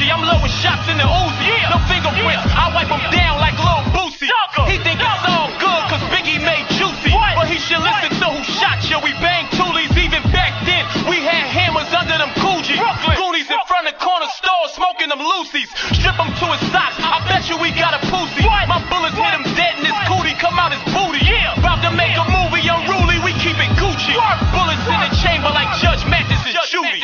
I'm loading shots in the Uzi. No fingerprints, I wipe them down like Lil Boosie. He think it's all good cause Biggie made Juicy. But he should listen to who shot you. We banged toolies even back then. We had hammers under them Coogee. Goonies in front of corner stores smoking them Lucy's. Strip him to his socks, I bet you we got a pussy. My bullets hit him dead in his cootie, come out his booty. About to make a movie, unruly, we keep it Gucci. Bullets in the chamber like Judge Mathis and Judy.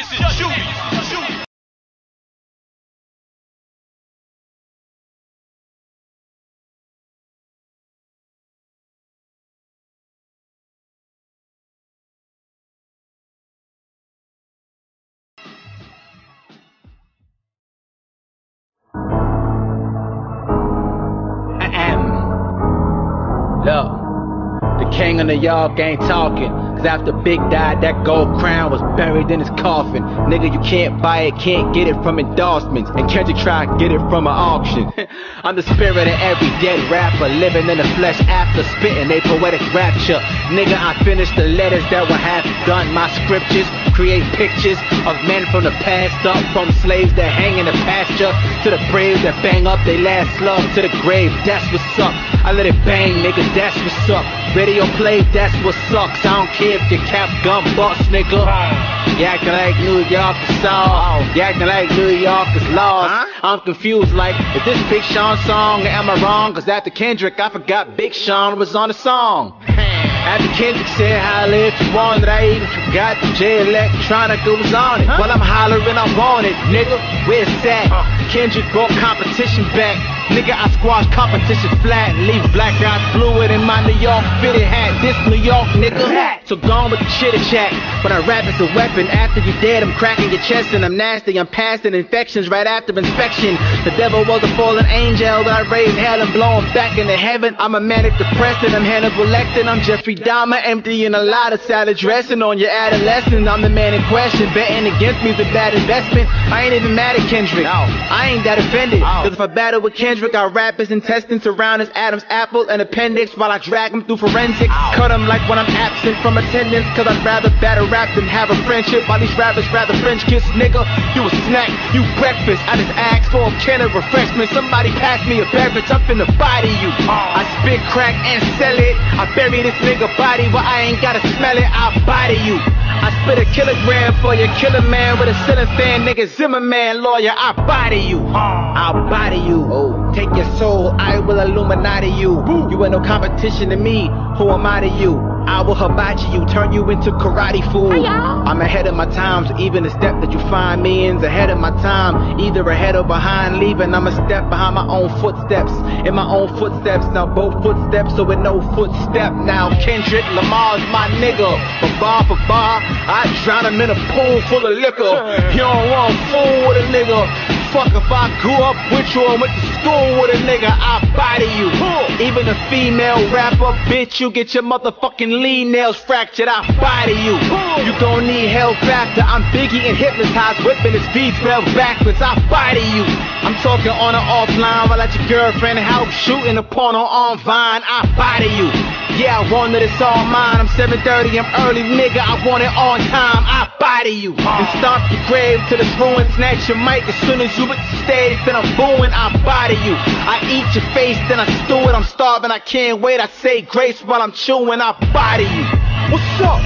Look, the king of New York ain't talking. Cause after Big died, that gold crown was buried in his coffin. Nigga, you can't buy it, can't get it from endorsements. And can't you try to get it from an auction? I'm the spirit of every dead rapper, living in the flesh after spitting a poetic rapture. Nigga, I finished the letters that were half done. My scriptures create pictures of men from the past up. From slaves that hang in the pasture to the braves that bang up they last slug to the grave. That's what's up. I let it bang, nigga, that's what's up. Radio play, that's what sucks. I don't care if your cap gun bust, nigga. You acting like New York is soft. You acting like New York is lost. I'm confused like, is this Big Sean song or am I wrong? Cause after Kendrick, I forgot Big Sean was on the song. After Kendrick said holla if you want it, I even forgot the J Electronica was on it. While I'm hollering, I want it, nigga, where's that? Kendrick brought competition back. Nigga, I squash competition flat and leave black eyes fluid in my New York fitted hat. This New York, nigga. So gone with the chitter chat. When I rap, it's a weapon. After you dead, I'm cracking your chest and I'm nasty. I'm passing infections right after inspection. The devil was a fallen angel, but I raised hell and blow him back into heaven. I'm a manic depressant. I'm Hannibal Lecter. I'm Jeffrey Dahmer, emptying a lot of salad dressing on your adolescent. I'm the man in question. Betting against me's a bad investment. I ain't even mad at Kendrick. I ain't that offended. Cause if I battle with Kendrick, I wrap his intestines around his Adam's apple and appendix while I drag him through forensics. Cut him like when I'm absent from attendance. Cause I'd rather battle rap than have a friendship. While these rappers rather French kiss, nigga. You a snack, you breakfast. I just asked for a can of refreshment. Somebody pass me a beverage, I'm finna body you. I spit crack and sell it. I bury this nigga body where I ain't gotta smell it. I'll body you. I spit a kilogram for your killer man with a ceiling fan, nigga Zimmerman lawyer. I body you. I'll body you. Take your soul, I will Illuminati you. You ain't no competition to me. Who am I to you? I will hibachi you, turn you into karate fool. I'm ahead of my times, even the step that you find me in's ahead of my time. Either ahead or behind, leaving I'm a step behind my own footsteps. In my own footsteps, now both footsteps, so with no footstep. Now Kendrick Lamar's my nigga. For bar, I drown him in a pool full of liquor. You don't want fool with a nigga. Fuck if I grew up with you and went to school with a nigga, I body you. Even a female rapper, bitch, you get your motherfucking lean nails fractured, I body you. You gon' need help after I'm Biggie and hypnotized, whipping his feet spell backwards, I body you. I'm talking on and offline while at your girlfriend house shooting a porno on Vine, I body you. Yeah, I wanted it's all mine. I'm 7:30, I'm early, nigga. I want it on time. I body you and stomp your grave till it's ruined. Snatch your mic as soon as you hit the stage. Then I'm booing. I body you. I eat your face, then I stew it. I'm starving. I can't wait. I say grace while I'm chewing. I body you. What's up?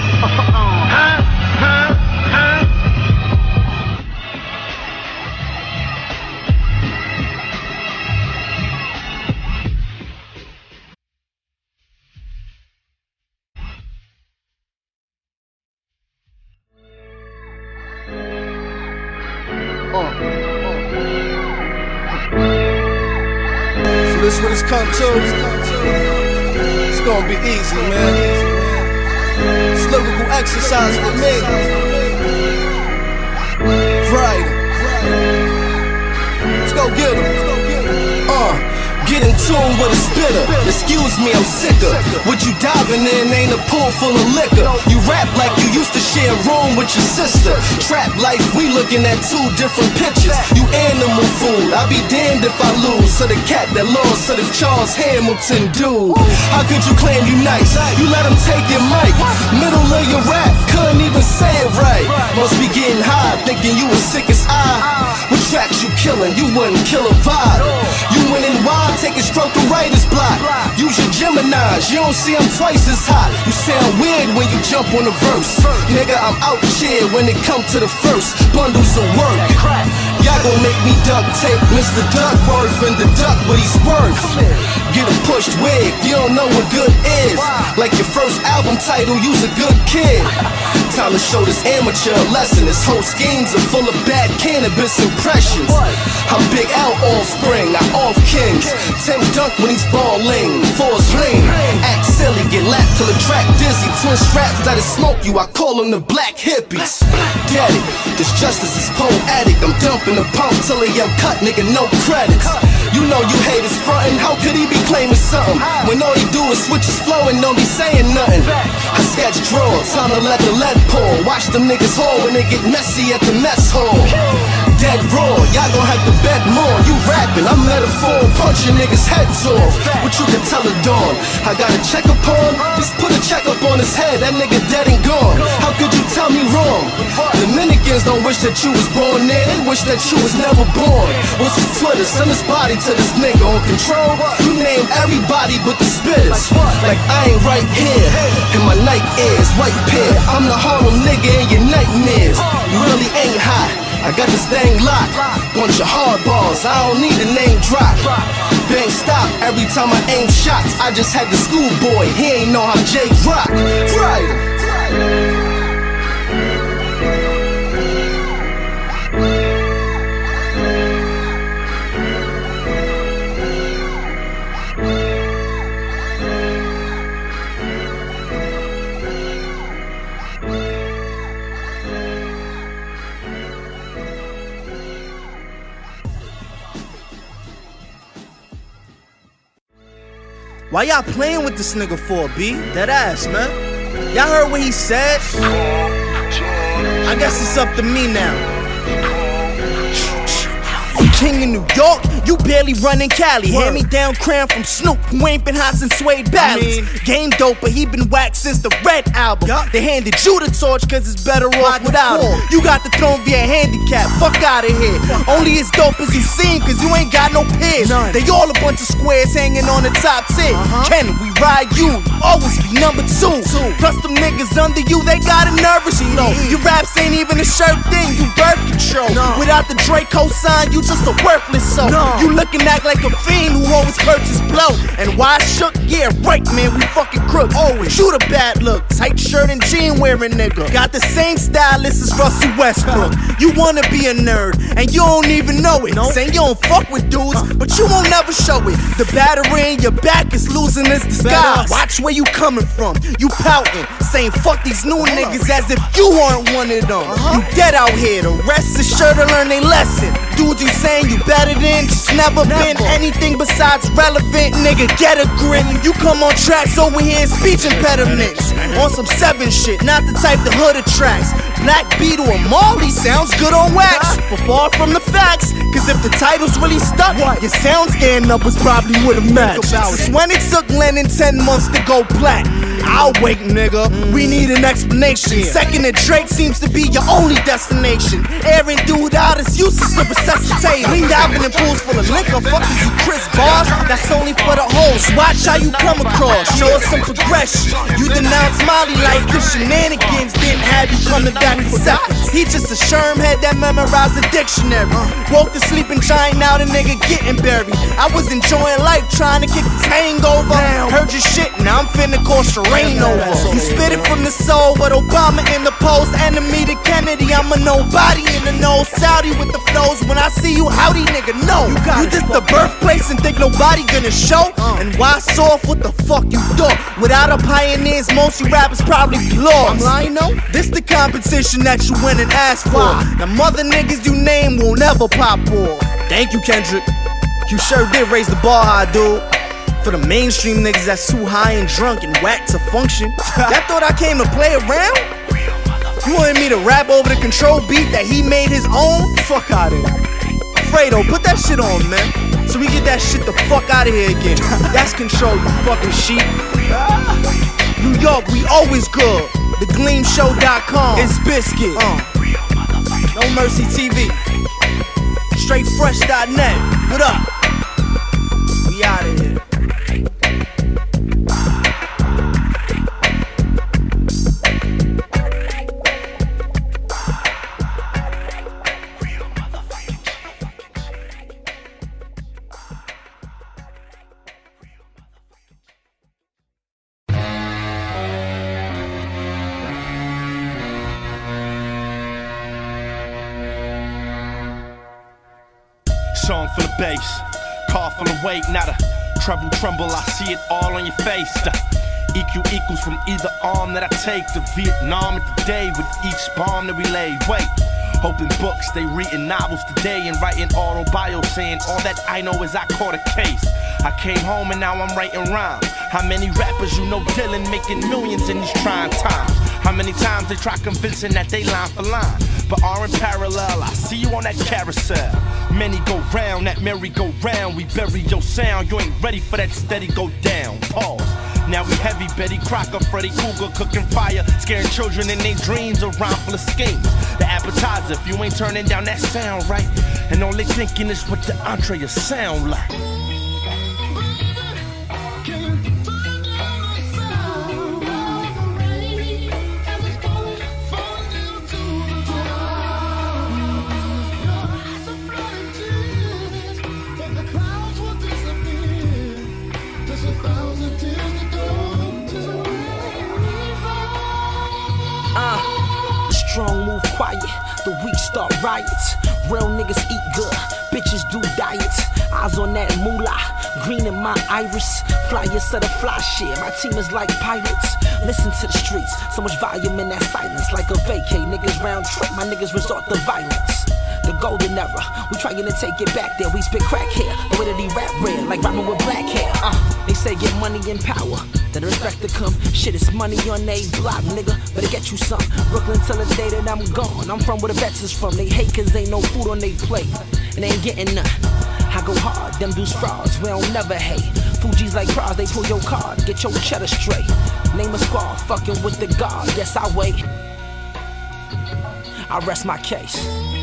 So this what it's come to. It's gonna be easy, man. It's lyrical exercise for me. Friday. Let's go get 'em. get in tune with a spitter. Excuse me, I'm sicker. What you diving in ain't a pool full of liquor. You rap like you used to share a room with your sister. Trap life, we looking at two different pictures. You animal food, I be damned if I lose to the cat that lost to the Charles Hamilton dude. How could you claim you nice? You let him take your mic. Middle of your rap, couldn't even say it right. Must be getting high, thinking you as sick as I. What tracks you killing? You wouldn't kill a vibe. You winning wild, take a stroke to writer's block. Use your Geminis, you don't see I'm twice as hot. You sound weird when you jump on a verse. Nigga, I'm out here when it come to the first bundles of work. Y'all gon' make me duct tape Mr. Duckworth and deduct what he's worth. Get a pushed wig, you don't know what good is. Like your first album title, you's a good kid. Time to show this amateur a lesson. This whole schemes are full of bad cannabis impressions. I'm Big L offspring, I off kings. Tim Dunk when he's balling, force lean. Act silly, get lapped till the track dizzy. Twin straps that'll smoke you, I call them the black hippies. Get it, this justice is poetic. I'm dumping the pump till he yell cut, nigga, no credits. You know you haters frontin', how could he be claiming something when all he do is switch his flow and don't be saying nothing? I sketch draw, time to let the lead pour. Watch them niggas haul when they get messy at the mess hall. Dead raw, y'all gon' have to bet more. You rapping, I'm metaphor, punching niggas' heads off. What you can tell a dawn? I got a check upon, just put a check up on his head, that nigga dead and gone. How could you tell me wrong? Dominicans don't wish that you was born there, they wish that you was never born. What's his Twitter? Send his body to this nigga on control. You name everybody but the spitters. Like I ain't right here, and my night is white pair. I'm the Harlem nigga in your nightmares. You really ain't hot, I got this thing locked. Bunch of hardballs, I don't need a name drop. Bang stop, every time I aim shots. I just had the schoolboy, he ain't know how Jay rock. Right. Why y'all playing with this nigga for, B? That ass, man. Y'all heard what he said? I guess it's up to me now. King in New York, you barely running Cali. Hand me down crown from Snoop, who ain't been hot since Suede ballads. Game dope, but he been whacked since the Red album. They handed you the torch cause it's better off without him. You got the throne via handicap, fuck out of here. Only as dope as you seem cause you ain't got no peers. They all a bunch of squares hanging on the top tier. Can we ride you? Always be number two. Plus them niggas under you, they got a nervous flow. Your raps ain't even a shirt thing, you birth control. Without the Draco sign, you just a worthless soul. You lookin' act like a fiend who always hurts his blow. And why shook? Yeah, right, man, we fucking crooks. Always shoot a bad look, tight shirt and jean wearing nigga. Got the same stylist as Russell Westbrook. You wanna be a nerd, and you don't even know it. Saying you don't fuck with dudes, but you won't never show it. The battery in your back is losing its disguise. Watch where you coming from, you pouting, saying fuck these new niggas as if you aren't one of them. You dead out here, the rest is sure to learn their lesson. Dudes you saying you better than, just never been anything besides relevant, nigga, get a grip. You come on tracks over here, speech impediments. On some 7 shit, not the type the hood attracts. Black Beetle or Marley sounds good on wax, but far from the facts. Cause if the title's really stuck, your sound scan numbers probably would've matched. Since when it took Lennon 10 months to go black, I'll wait, nigga, we need an explanation. Second that Drake seems to be your only destination. Airing dude out is useless to resuscitate. Lean diving in pools full of liquor, fuckers you Chris Bosh. That's only for the hoes, watch how you come across. Show us some progression. You denounce Molly like the shenanigans didn't have you coming back for seconds. He just a sherm head that memorized the dictionary. Woke the sleeping giant, now the nigga getting buried. I was enjoying life, trying to kick this hangover. Heard your shit, now I'm finna cause rain over. You spit it from the soul, but Obama in the post, enemy to Kennedy. I'm a nobody in the nose, Saudi with the flows. When I see you, howdy nigga, no. You just the birthplace and think nobody gonna show. And why soft? What the fuck you thought? Without a pioneers, most you rappers probably lost. I'm lying, no? This the competition that you went and asked for. The mother niggas you name will never pop off. Thank you, Kendrick. You sure did raise the bar high, dude. For the mainstream niggas that's too high and drunk and whack to function. Y'all thought I came to play around? You wanted me to rap over the control beat that he made his own? Fuck out of here. Fredo, put that shit on, man. So we get that shit the fuck out of here again. That's control, you fucking sheep. New York, we always good. TheGleamShow.com. It's Biscuit. No Mercy TV. StraightFresh.net. What up? We out of here. Song for the bass, car full of weight, not a treble tremble, I see it all on your face. The EQ equals from either arm that I take to Vietnam at the day with each bomb that we lay. Wait, open books, they reading novels today and writing autobios saying all that I know is I caught a case. I came home and now I'm writing rhymes. How many rappers you know Dylan making millions in these trying times? How many times they try convincing that they line for line, but are in parallel? I see you on that carousel. Many go round, that merry-go-round. We bury your sound, you ain't ready for that steady go down. Pause. Now we heavy, Betty Crocker, Freddy Krueger, cooking fire, scaring children in their dreams, a rhyme full of schemes. The appetizer, if you ain't turning down that sound right, and all they thinking is what the entree sound like. Strong move quiet, the weak start riots. Real niggas eat good, bitches do diets. Eyes on that moolah, green in my iris. Flyers of the fly shit, my team is like pirates. Listen to the streets, so much volume in that silence. Like a vacay, niggas round trip, my niggas resort to violence. The golden era, we trying to take it back there. We spit crack hair, the way that he rap red, like rapping with black hair. They say get money and power, then the respect to come. Shit, it's money on they block, nigga, better get you some. Brooklyn till the day that I'm gone. I'm from where the vets is from. They hate cause ain't no food on they plate, and they ain't getting none. I go hard, them dudes frauds, we don't never hate. Fuji's like crowds, they pull your card, get your cheddar straight. Name a squad, fucking with the guard, yes I wait. I rest my case.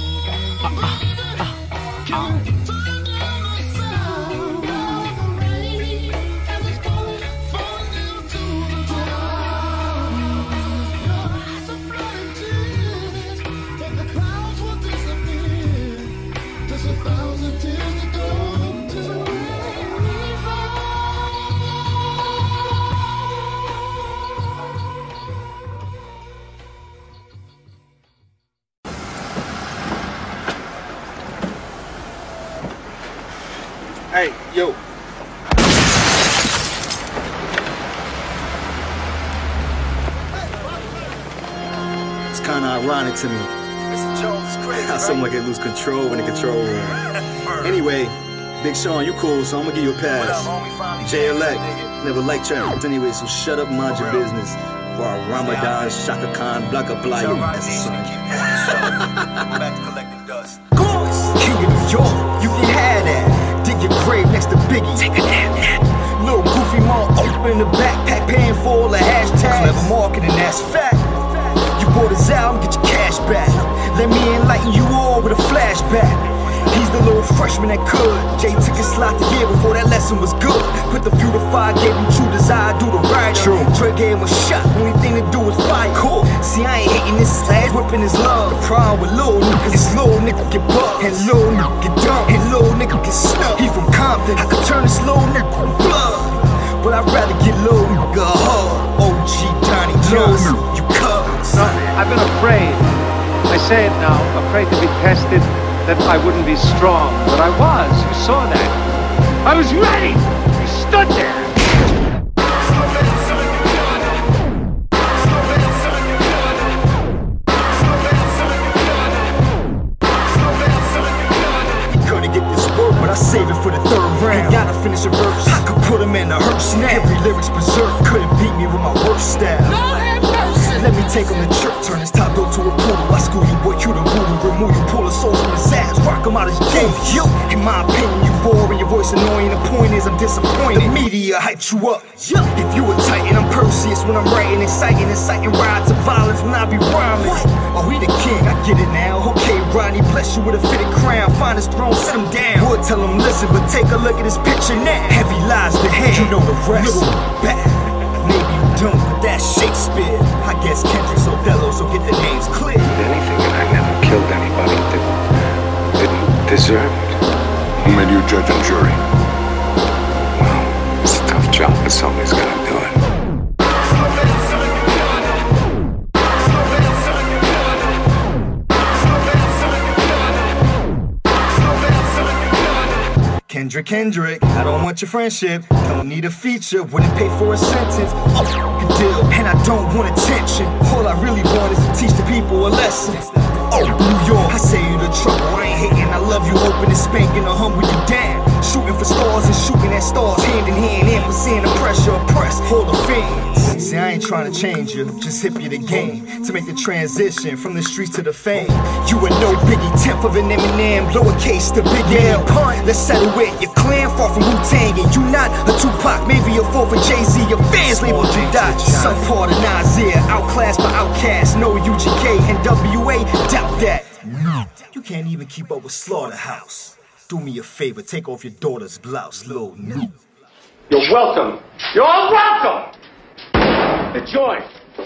Hey, yo. It's kind of ironic to me how someone can lose control in the control room. Anyway, Big Sean, you cool, so I'm gonna give you a pass. J-Elect, never liked you. Anyway, so shut up, mind your business. Or Ramadan, Shaka Khan, Blaka Blaya. That's a son. King of New York, you can have that. Dig your grave next to Biggie. Take a nap. Little goofy mall open the backpack, paying for all the hashtags. Clever marketing, that's fact. You bought his album, get your cash back. Let me enlighten you all with a flashback. He's the little freshman that could. Jay took his slot the year before that lesson was good. Put the fuel to fire, gave him true desire, do the right. True. Dre gave him a shot, only thing to do is fight. Cool. See, I ain't hating this slash, whipping his love. The problem with little niggas is little nigga get bucked, and little nigga get dumped, and little nigga get snuffed. He from Compton, I could turn this little nigga to blood, but I'd rather get little nigga a hug. OG Donnie Johnson, you cubs. I've been afraid. I say it now, afraid to be tested. That I wouldn't be strong, but I was. You saw that. I was ready. You stood there. Gonna get this work, but I save it for the third round. Gotta finish a verse. I could put him in a hearse now. Every lyric's berserk. Couldn't beat me with my worst style. Let me take him to church, turn his top door to a poodle. I school you, boy, you the voodoo. Remove you, pull a soul from his ass, rock him out his game. You, in my opinion, you boring, your voice annoying. The point is, I'm disappointed. The media hyped you up. If you a titan, I'm Perseus when I'm writing, inciting riots of violence when I be rhyming. Oh, he the king, I get it now. Okay, Rodney, bless you with a fitted crown. Find his throne, sit him down. Would tell him, listen, but take a look at this picture now. Heavy lies to head, you know the rest. Little back. Maybe you don't, but that's Shakespeare. I guess Kendrick's Othello, so get the names clear. Anything, and I never killed anybody that didn't deserve it. Who made you judge and jury? Well, it's a tough job, but somebody's gonna do it. Kendrick, I don't want your friendship. Don't need a feature, wouldn't pay for a sentence. Oh, good deal, and I don't want attention. All I really want is to teach the people a lesson. Oh, New York, I say you the trouble. I ain't hating, I love you, hoping and spanking to humble you down. Shooting for stars and shooting at stars, hand in hand, emphasizing the pressure, oppressed, hold the fans. See, I ain't trying to change you, just hip you the game to make the transition from the streets to the fame. You are no Biggie, 10th of an Eminem, lowercase to Big L. Let's settle it, your clan far from Wu-Tang, and you not a Tupac, maybe a 4th for Jay-Z. Your fans labeled you Dot, some part of Nasir, outclassed by Outkast. No UGK, NWA, doubt that. You can't even keep up with Slaughterhouse. Do me a favor, take off your daughter's blouse, little noob. You're welcome. You're all welcome. The joint.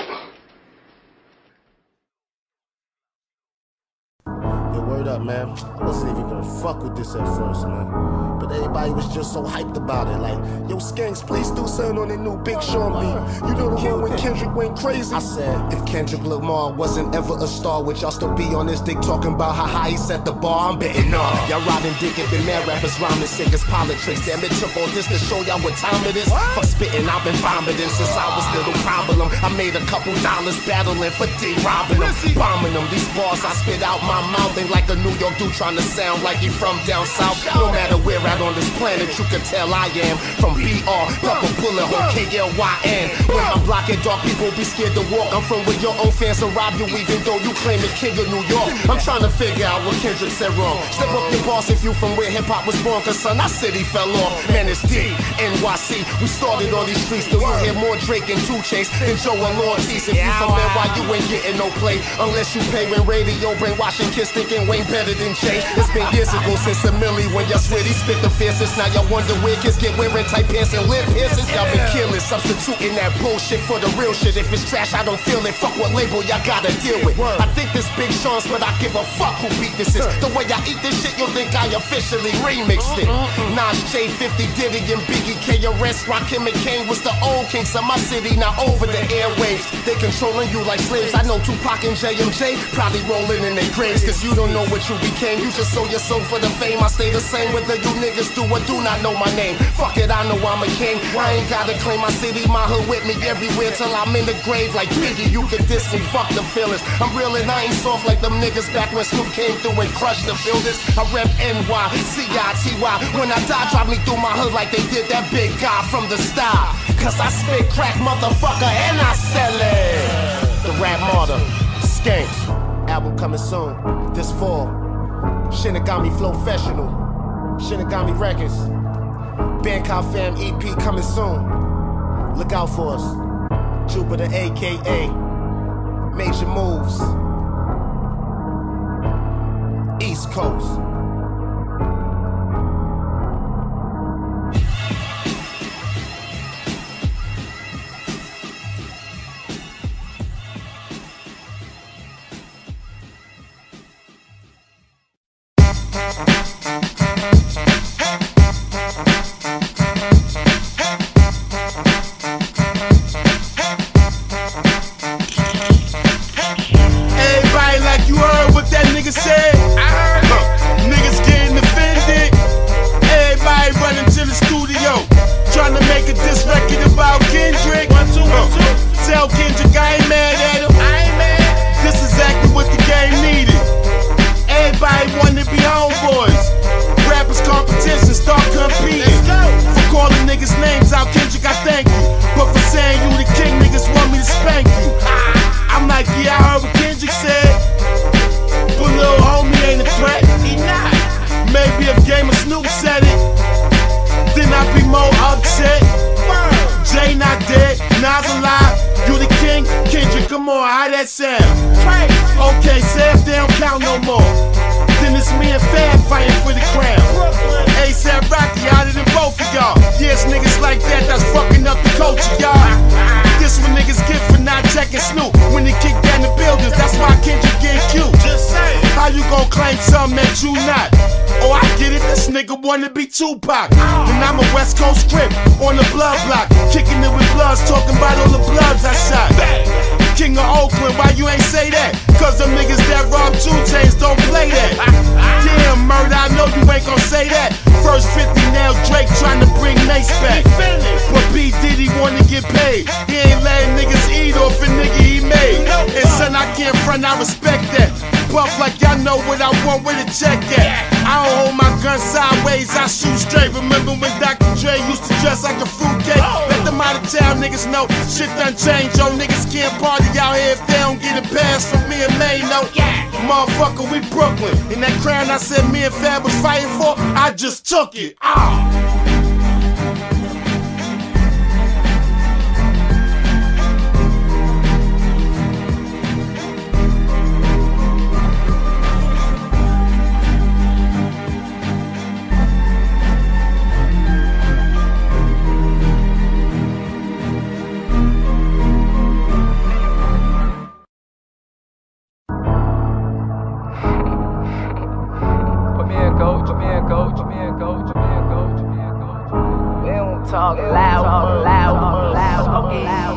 Yo, word up, man. I wasn't even gonna fuck with this at first, man. But everybody was just so hyped about it. Like, yo, Skanks, please do something on the new Big Sean beat. You know the one when Kendrick went crazy? I said, if Kendrick Lamar wasn't ever a star, would y'all still be on this dick talking about how high he set the bar? I'm betting no. Y'all riding dick and been mad rappers rhyming sick as politics. Damn, it took all this to show y'all what time it is. Fuck spitting, I've been vomiting since I was little problem. I made a couple dollars battling for D-robbing them, bombing them. These bars I spit out my mouth ain't like a New York dude trying to sound like he from down south. No matter where out on this planet, you can tell I am from BR, double bullet hole KLYN. When I'm blocking dark, people be scared to walk. I'm from where your own fans will rob you, even though you claim it king of New York. I'm trying to figure out what Kendrick said wrong. Step up your boss if you from where hip hop was born, cause son, our city fell off. Man, it's D, NYC. We started on these streets, though you hear more Drake and 2 Chainz than Joe and Lortiz. If you from NY, you ain't getting no play unless you pay when radio brainwashing kids thinking Wayne better than Jay. It's been years ago since a milli when y'all swear he spit the fiercest. Now y'all wonder where kids get wearing tight pants and lip piercings. Y'all been killing, substituting that bullshit for the real shit. If it's trash, I don't feel it. Fuck what label y'all gotta deal with. I think this Big Sean's, but I give a fuck who beat this is. The way I eat this shit, you'll think I officially remixed it. Nas, J, 50, Diddy, and Biggie, KRS, Rakim, and Kane was the old kings of my city. Now over the airwaves, they controlling you like slaves. I know Tupac and JMJ probably rolling in their graves, cause you don't know what you became. You just sold your soul for the fame. I stay the same whether you niggas do or do not know my name. Fuck it, I know I'm a king. I ain't gotta claim my city, my hood with me everywhere till I'm in the grave like Biggie. You can diss me, fuck the feelings. I'm real and I ain't soft like them niggas back when Snoop came through and crushed the buildings. I rep NY, CITY. When I die, drop me through my hood like they did that big guy from the style. Cause I spit crack, motherfucker, and I sell it. The Rap Martyr, Skanks. Album coming soon, this fall. Shinigami Flowfessional, Shinigami Records. Bangkok Fam EP coming soon. Look out for us. Jupiter AKA Major Moves, East Coast. niggas' names out, Kendrick, I thank you. But for saying you the king, niggas want me to spank you. I'm like, yeah, I heard what Kendrick said, but little homie ain't a threat. He not. Maybe if Game of Snoop said it, then I'd be more upset. Jay not dead, Nas alive. You the king, Kendrick, come on, how that sound? Okay, say if they don't count no more, then it's me and Fab fighting for the crown. A$AP Rocky hotter than both of y'all. Yes, niggas like that, that's fucking up the culture, y'all. This what niggas get for not checking Snoop when they kick down the buildings. That's why Kendrick get cute. How you gon' claim something that you not? Oh, I get it, this nigga wanna be Tupac. Then I'm a West Coast Crip on the blood block, kicking it with bloods, talking about all the bloods I shot. King of Oakland, why you ain't say that? Cause them niggas that rob 2 Chainz don't play that. Damn, murder, I know you ain't gon' say that. First 50 now, Drake trying to bring Mace back. But B Diddy wanna get paid. He ain't letting niggas eat off a nigga he made. And son, I can't front, I respect that. Buff like y'all know what I want, where the check at. I don't hold my gun sideways, I shoot straight. Remember when Dr. Dre used to dress like a fruitcake? Let them out of town niggas know shit done changed. Yo, niggas can't party out here if they don't get a pass from me and May, no. Motherfucker, we Brooklyn. And that crown I said me and Fab was fighting for, I just took it. Talk loud, loud, loud,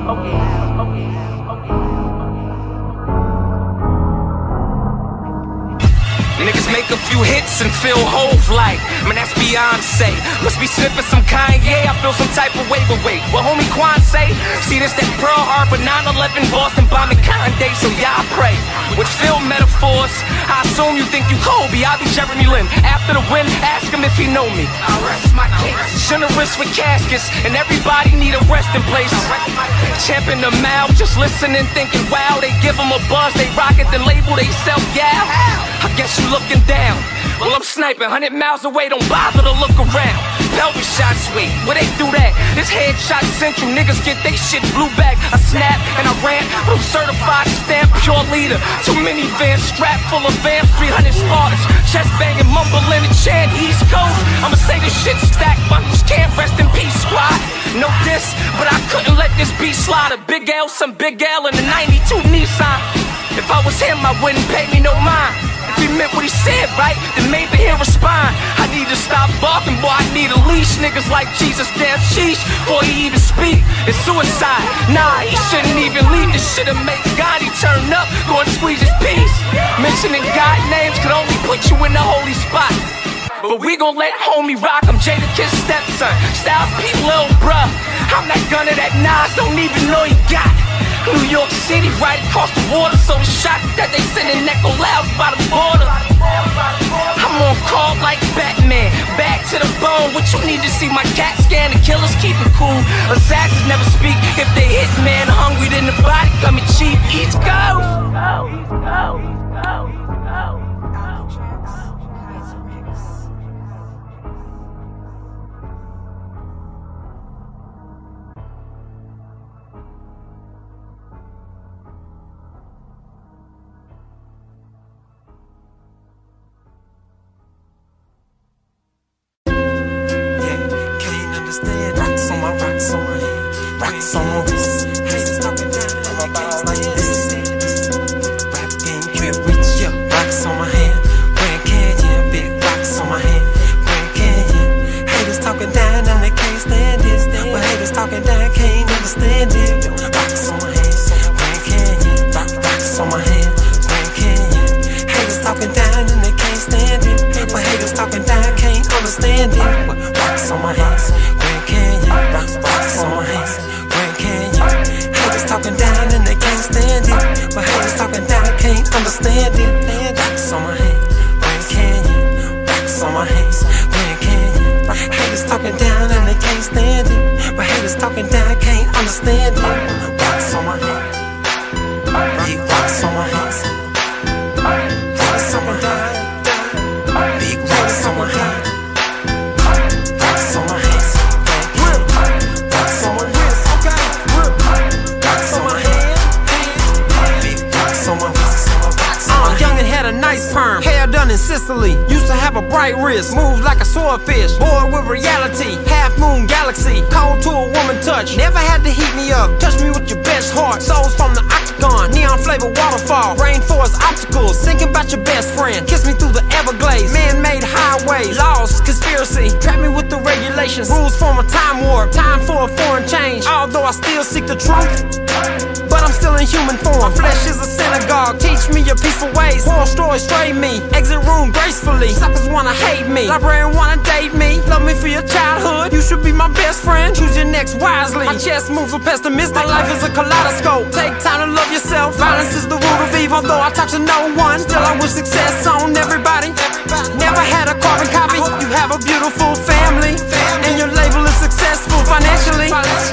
Niggas make a few hits and feel Hove like, man, that's Beyonce. Must be sipping some Kanye, I feel some type of way, but wait, what homie Quan say? See this, that Pearl Harbor, 9/11, Boston bombing Kanye, so y'all pray. With film metaphors, I assume you think you Kobe, I'll be Jeremy Lin. After the win, ask him if he know me. I rest my case. Generous with caskets, and everybody need a resting place. Champ in the mouth, just listening, thinking, wow, they give them a buzz, they rock it, then label they self, yeah. I guess you looking down. Well, I'm sniping 100 miles away, don't bother to look around. Pelvic shots, wait, where they do that? This headshot central, niggas get they shit blew back. I snap and I ran, I'm certified stamp, pure leader. Too many vans strapped full of vans, 300 Spartans. Chest banging, mumbling and chant East Coast. I'ma say this shit stacked, buckles can't rest in peace, squad. No diss, but I couldn't let this beat slide. A Big L, some Big L in the 92 Nissan. If I was him, I wouldn't pay me no mind. If he meant what he said, right, then maybe he'll respond. I need to stop barking, boy, I need a leash. Niggas like Jesus, damn sheesh, before he even speak. It's suicide, nah, he shouldn't even leave. This shit'll make Gandhi turn up, go and squeeze his piece. Mentioning God names could only put you in the holy spot. But we gon' let homie rock, I'm Jada Kiss stepson, Styles P little bruh. I'm that gunner that Nas don't even know he got. New York City, right across the water, so the shot that they sending echo loud by the border. I'm on call like Batman, back to the bone. What you need to see my CAT scan, the killers keep it cool. Assassins never speak, if they hit man hungry, then the body coming cheap. East Coast. Rocks on my head, rocks on my wrist. Haters talking down, I can't like this. Rap game, get rich, yeah. Rocks on my hand, Grand Canyon, big rocks on my hand, Grand Canyon. Haters talking down, and they can't stand this. But haters talking down, can't understand it. Rocks on my hand, Grand Canyon, rocks on my hand, Grand Canyon. Haters talking down, and they can't stand it. But haters talking down, can't understand it. Rocks on my hands, Grand Canyon, rocks on my hands, Grand Canyon. Haters talking down and they can't stand it. But haters talking down, can't understand it. Rocks on my hands, Grand Canyon, rocks on my hands, Grand Canyon. Haters talking down down and they can't stand it. But haters talking down, can't understand it. Rocks on my head. Big rocks on my head. Rocks on my head. Big rocks on my head. Rocks on my head. Rocks on my wrist. Rocks on my head. Big rocks on my wrist. Youngin' had a nice perm, hair done in Sicily. Used to have a bright wrist, moved like a swordfish. Bored with reality, half moon galaxy. Cold to a woman touch, never had to heat me up. Touch me with your best heart, souls from the octagon. Neon flavored waterfall, rainforest obstacles. Thinking about your best friend, kiss me through the Everglades. Man-made highways, laws, conspiracy. Trap me with the regulations, rules form a time warp. Time for a foreign change, although I still seek the truth. But I'm still in human form. Flesh is a synagogue, teach me your peaceful ways. Moral stories stray me, exit room gracefully. Suckers wanna hate me, librarian wanna date me. Love me for your childhood, you should be my best friend. Choose your next wisely. My chest moves with pessimistic, my life is a kaleidoscope. Take time to love yourself, violence is the root of evil. Though I talk to no one, still I wish success on everybody. Never had a carbon copy, hope you have a beautiful family. And your label is successful financially.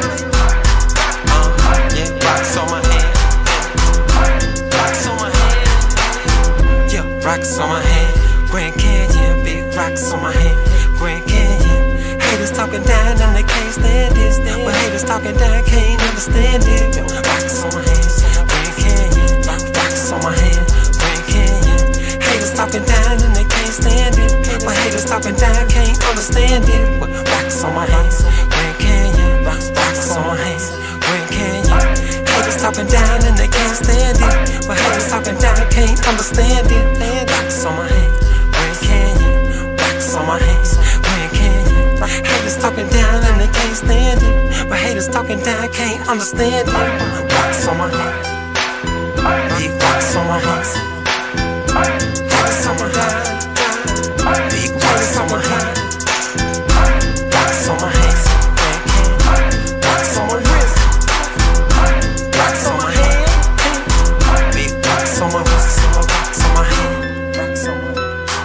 Rocks on my head. Rocks on my head. Yeah, rocks on my head. Grand Canyon, big rocks on my head. Grand Canyon. Haters talking down and they can't stand this. But haters talking down can't understand it. Yo, rocks on my head. Grand Canyon. Rocks on my head. Grand Canyon. Haters talking down and they can't stand it. But haters talking down can't understand it. But rocks on my head. Grand Canyon. Rocks on my head. Grand Canyon. Haters talking down and they can't stand it. But haters talking down can't understand it. Rocks on my head, Grand Canyon. Rocks on my head, Grand Canyon. Haters talking down and they can't stand it. But haters talking down can't understand it. Rocks on my head, big rocks on my head. Haters on my head, big rocks on my head. Rocks on my head, Grand Canyon. Rocks on my wrist. Rocks on my head, big rocks on my wrist, rocks on my head, rocks on my head.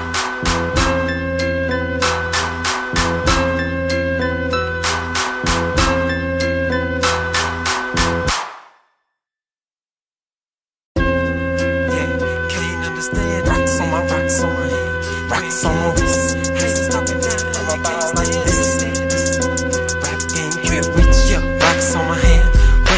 Yeah, can't understand. Rocks on my head, rocks on my wrist. Haters talking down, and they can't like this. Rap game, get rich, yeah. Rocks on my head.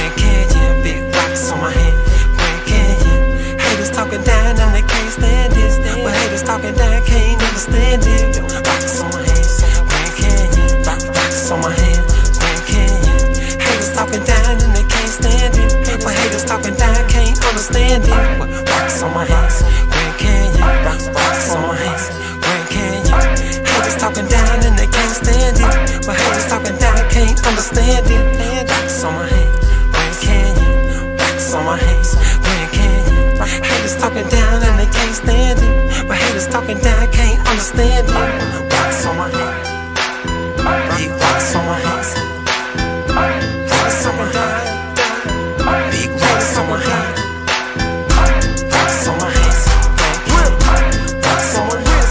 On my head, Grand Canyon. Haters talking down and they can't stand this. But haters talking down can't understand it. Rocks on my head, Grand Canyon. Rocks on my head, Grand Canyon. Haters talking down and they can't stand it. But haters talking down can't understand it. Rocks on my head, Grand Canyon. Rocks on my head, Grand Canyon. Haters talking down and they can't stand it. But haters talking down can't understand it. Rocks on my head, Grand Canyon. On my hands, Grand Canyon. Haters talking down and they can't stand it. But haters talking down can't understand it. Rocks on my head, big rocks on my hands. Haters on my head, big rocks on my head. Rocks on my hands, Grand Canyon. Rocks on my wrist,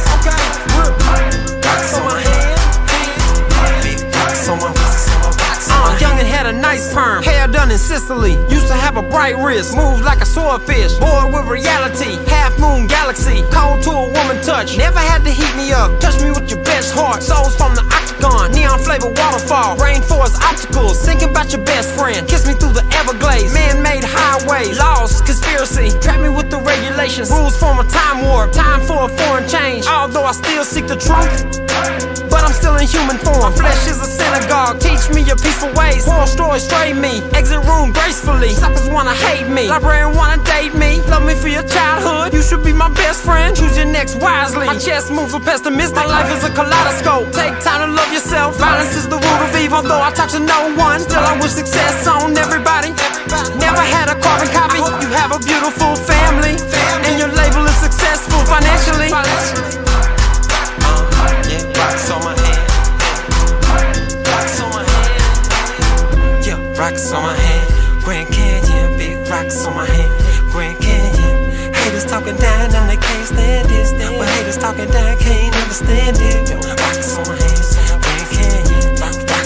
rocks on my head, big rocks on my wrist. Youngin' had a nice perm, hair done in Sicily. Used to have a bright wrist, moved like a swordfish. Bored with reality, half moon galaxy. Cold to a woman touch, never had to heat me up. Touch me with your best heart, souls from the octagon. Neon flavored waterfall, rainforest obstacles. Thinking about your best friend, kiss me through the Everglades. Man-made highways, laws, conspiracy. Trap me with the regulations, rules form a time warp. Time for a foreign change, although I still seek the truth. But I'm still in human form. Flesh is a synagogue, teach me your peaceful ways. Moral stories stray me, exit room gracefully. Suckers wanna hate me, librarian wanna date me. Love me for your childhood, you should be my best friend. Choose your next wisely. My chest moves with pessimistic, my life is a kaleidoscope. Take time to love yourself, violence is the root of evil. Though I talk to no one, still I wish success on everybody. Never had a carbon copy, hope you have a beautiful family. And your label is successful financially. Rocks on my head, rocks on my head. Yeah, rocks on my head, Grand Canyon. Big rocks on my head, Grand Canyon. Haters talking down and they can't stand this. But haters talking down can't understand it. Yo, rocks on my head, Grand Canyon.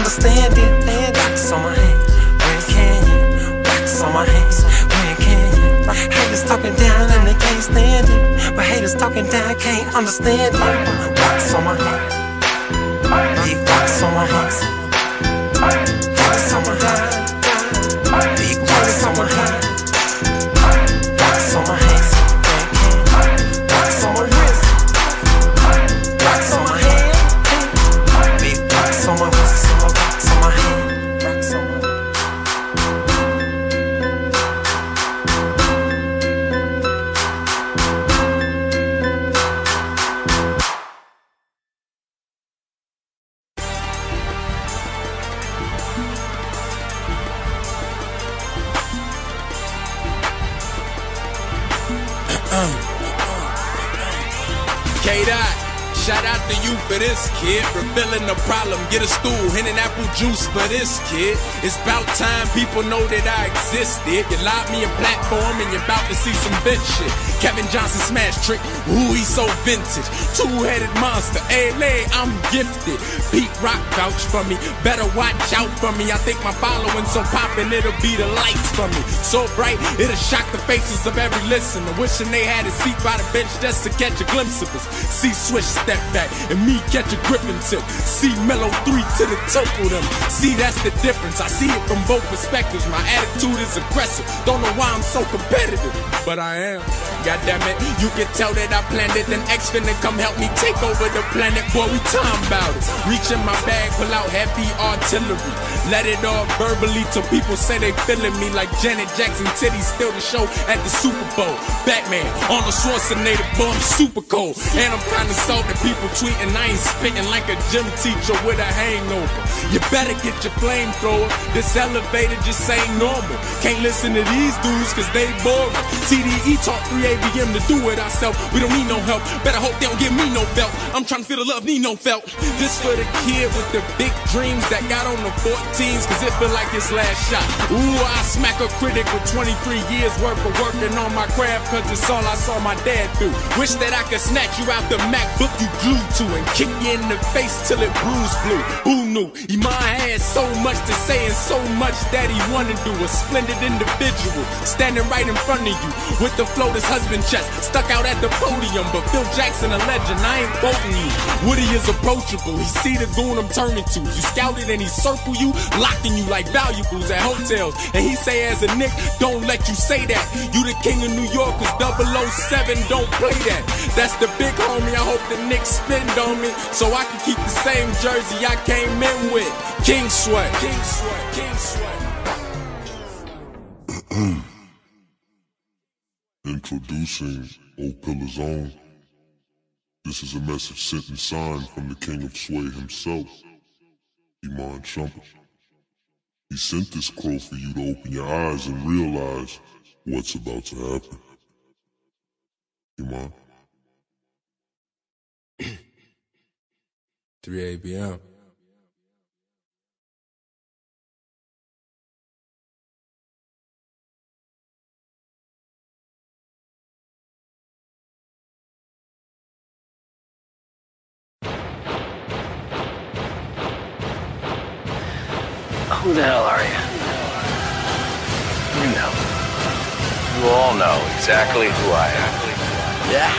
understand it. Rocks on my hand, Grand Canyon. Rocks on my hands, Grand Canyon. Haters talking down and they can't stand it, but haters talking down can't understand it. Rocks on my hand, big rocks on my hands. Rocks on my hand, big rocks on my hand. Rocks on my hands, rocks on my wrist. Rocks on my hand, big rocks on my wrist. Rocks on my hand, rocks on my hand. K-Dot, shout out to you for this, kid. Fulfilling the problem, get a stool, hen and apple juice for this, kid. It's about time people know that I existed. You lobbed me a platform and you're about to see some bitch shit. Kevin Johnson smash trick, ooh, he's so vintage. Two-headed monster, A-Lay, I'm gifted. Pete Rock vouch for me, better watch out for me. I think my following so poppin', it'll be the lights for me. So bright, it'll shock the faces of every listener. Wishing they had a seat by the bench just to catch a glimpse of us. See Swish step back, and me catch a grip and tip. See Mellow 3 to the top of them. See, that's the difference. I see it from both perspectives. My attitude is aggressive. Don't know why I'm so competitive, but I am. Goddamn it, you can tell that I planned it. Then X finna come help me take over the planet. Boy, we time about it. Reach in my bag, pull out heavy artillery. Let it all verbally till people say they feeling me. Like Janet Jackson titties still the show at the Super Bowl. Batman, Arnold Schwarzenegger, boy, I'm super cold. And I'm kinda salty, people tweeting, I ain't spitting like a gym teacher with a hangover. You better get your flamethrower. This elevator just ain't normal. Can't listen to these dudes cause they boring. TDE taught 3 ABM to do it ourselves. We don't need no help. Better hope they don't give me no belt. I'm trying to feel the love, need no felt. This for the kid with the big dreams that got on the 14s cause it feel like his last shot. Ooh, I smack a critic with 23 years worth of working on my craft cause it's all I saw my dad do. Wish that I could snatch you out the MacBook you glued to and kick you in the face till it bruised blue. Who knew? Iman had so much to say and so much that he wanted to do. A splendid individual standing right in front of you with the flow this husband chest stuck out at the podium. But Phil Jackson a legend, I ain't quoting you. Woody is approachable, he see the goon I'm turning to. You scouted and he circle you, locking you like valuables at hotels. And he say as a Nick, don't let you say that. You the king of New York cause 007 don't play that. That's the big homie, I hope the Knicks spend on me so I can keep the same jersey I came in with. King Sweat, King Sweat, King Sweat. Introducing O Pillars On. This is a message sent and signed from the King of Sway himself, Iman Shumpert. He sent this crow for you to open your eyes and realize what's about to happen. Iman. 3 ABM. Who the hell are you? You know. You all know exactly who I am. Yeah.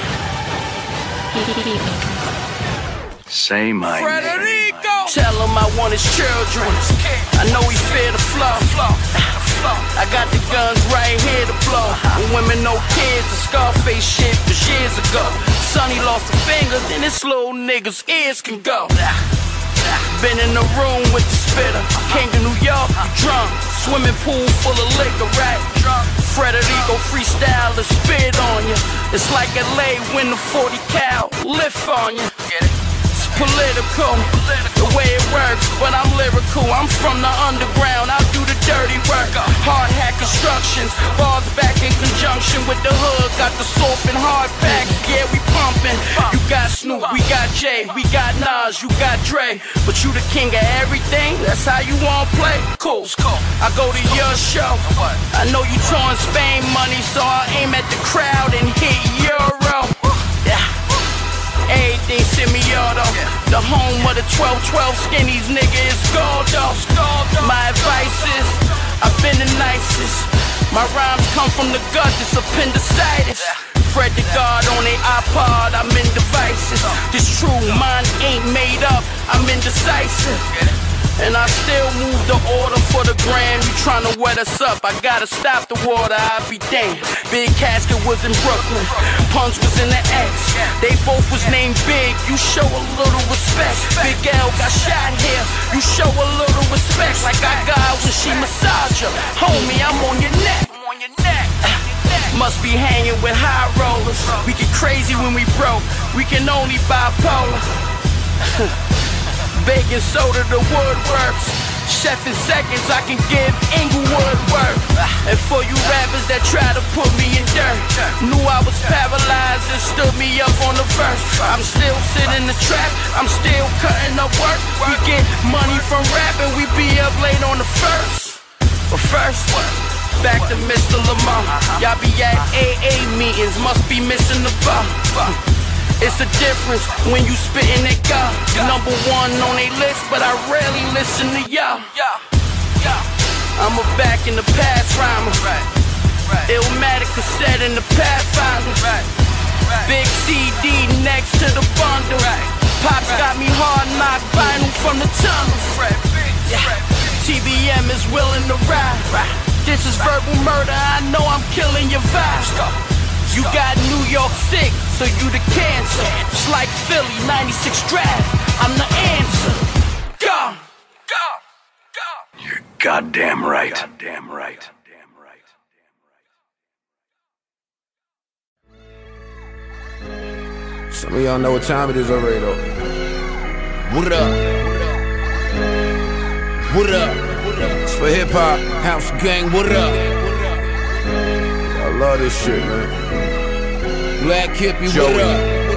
Say my name. Frederico! Tell him I want his children. I know he fear the flow. I got the guns right here to blow. When women no kids, the Scarface shit was years ago. Sonny lost a finger, then this little nigga's ears can go. Been in the room with the spitter. Came to New York, drunk. Swimming pool full of liquor, right? Frederico freestyle to spit on you. It's like LA when the 40 cal lift on you. It's political, the way it works, but I'm lyrical. I'm from the underground, I'll do the dirty work. Hard hat constructions, bars back in conjunction with the hood. Got the soft and hard packs, yeah, we pumping. You got Snoop, we got Jay, we got Nas, you got Dre. But you the king of everything, that's how you wanna play? Cool. I go to your show, I know you throwing Spain money, so I aim at the crowd and hit Euro. Yeah. Every everything semi-auto. The home of the 12-12 skinnies, nigga, is Gordo. My advice is, I've been the nicest. My rhymes come from the gut, it's appendicitis. Fred the God on a iPod, I'm in devices. This true, mine ain't made up, I'm indecisive. And I still move the order for the gram. You tryna wet us up, I gotta stop the water, I'll be damned. Big Casket was in Brooklyn, Punch was in the X. They both was named Big, you show a little respect. Big L got shot here, you show a little respect. Like I got when she massage her. Homie, I'm on your neck. Must be hanging with high rollers. We get crazy when we broke, we can only bipolar. Baking soda, the woodworks. Chef in seconds, I can give Inglewood work. And for you rappers that try to put me in dirt, knew I was paralyzed and stood me up on the verse. I'm still sitting in the trap, I'm still cutting up work. We get money from rapping, we be up late on the first. But first, back to Mr. Lamar. Y'all be at AA meetings, must be missing the bar. It's a difference when you spittin' that God. Number one on they list, but I rarely listen to y'all. I'm a back in the past rhymer. Illmatic cassette in the Pathfinder. Big CD next to the bundle. Pops got me hard knock vinyl from the tunnel. TBM is willing to ride. This is verbal murder, I know I'm killing your vibe. You got New York sick, so you the cancer. Just like Philly, 96 Drive, I'm the answer. Go! You're goddamn right. Goddamn right. Some of y'all know what time it is already though. What up? What up? It's for hip hop, house gang, what up? I love this shit, man. Black Hippie, what up?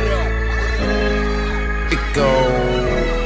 It goes.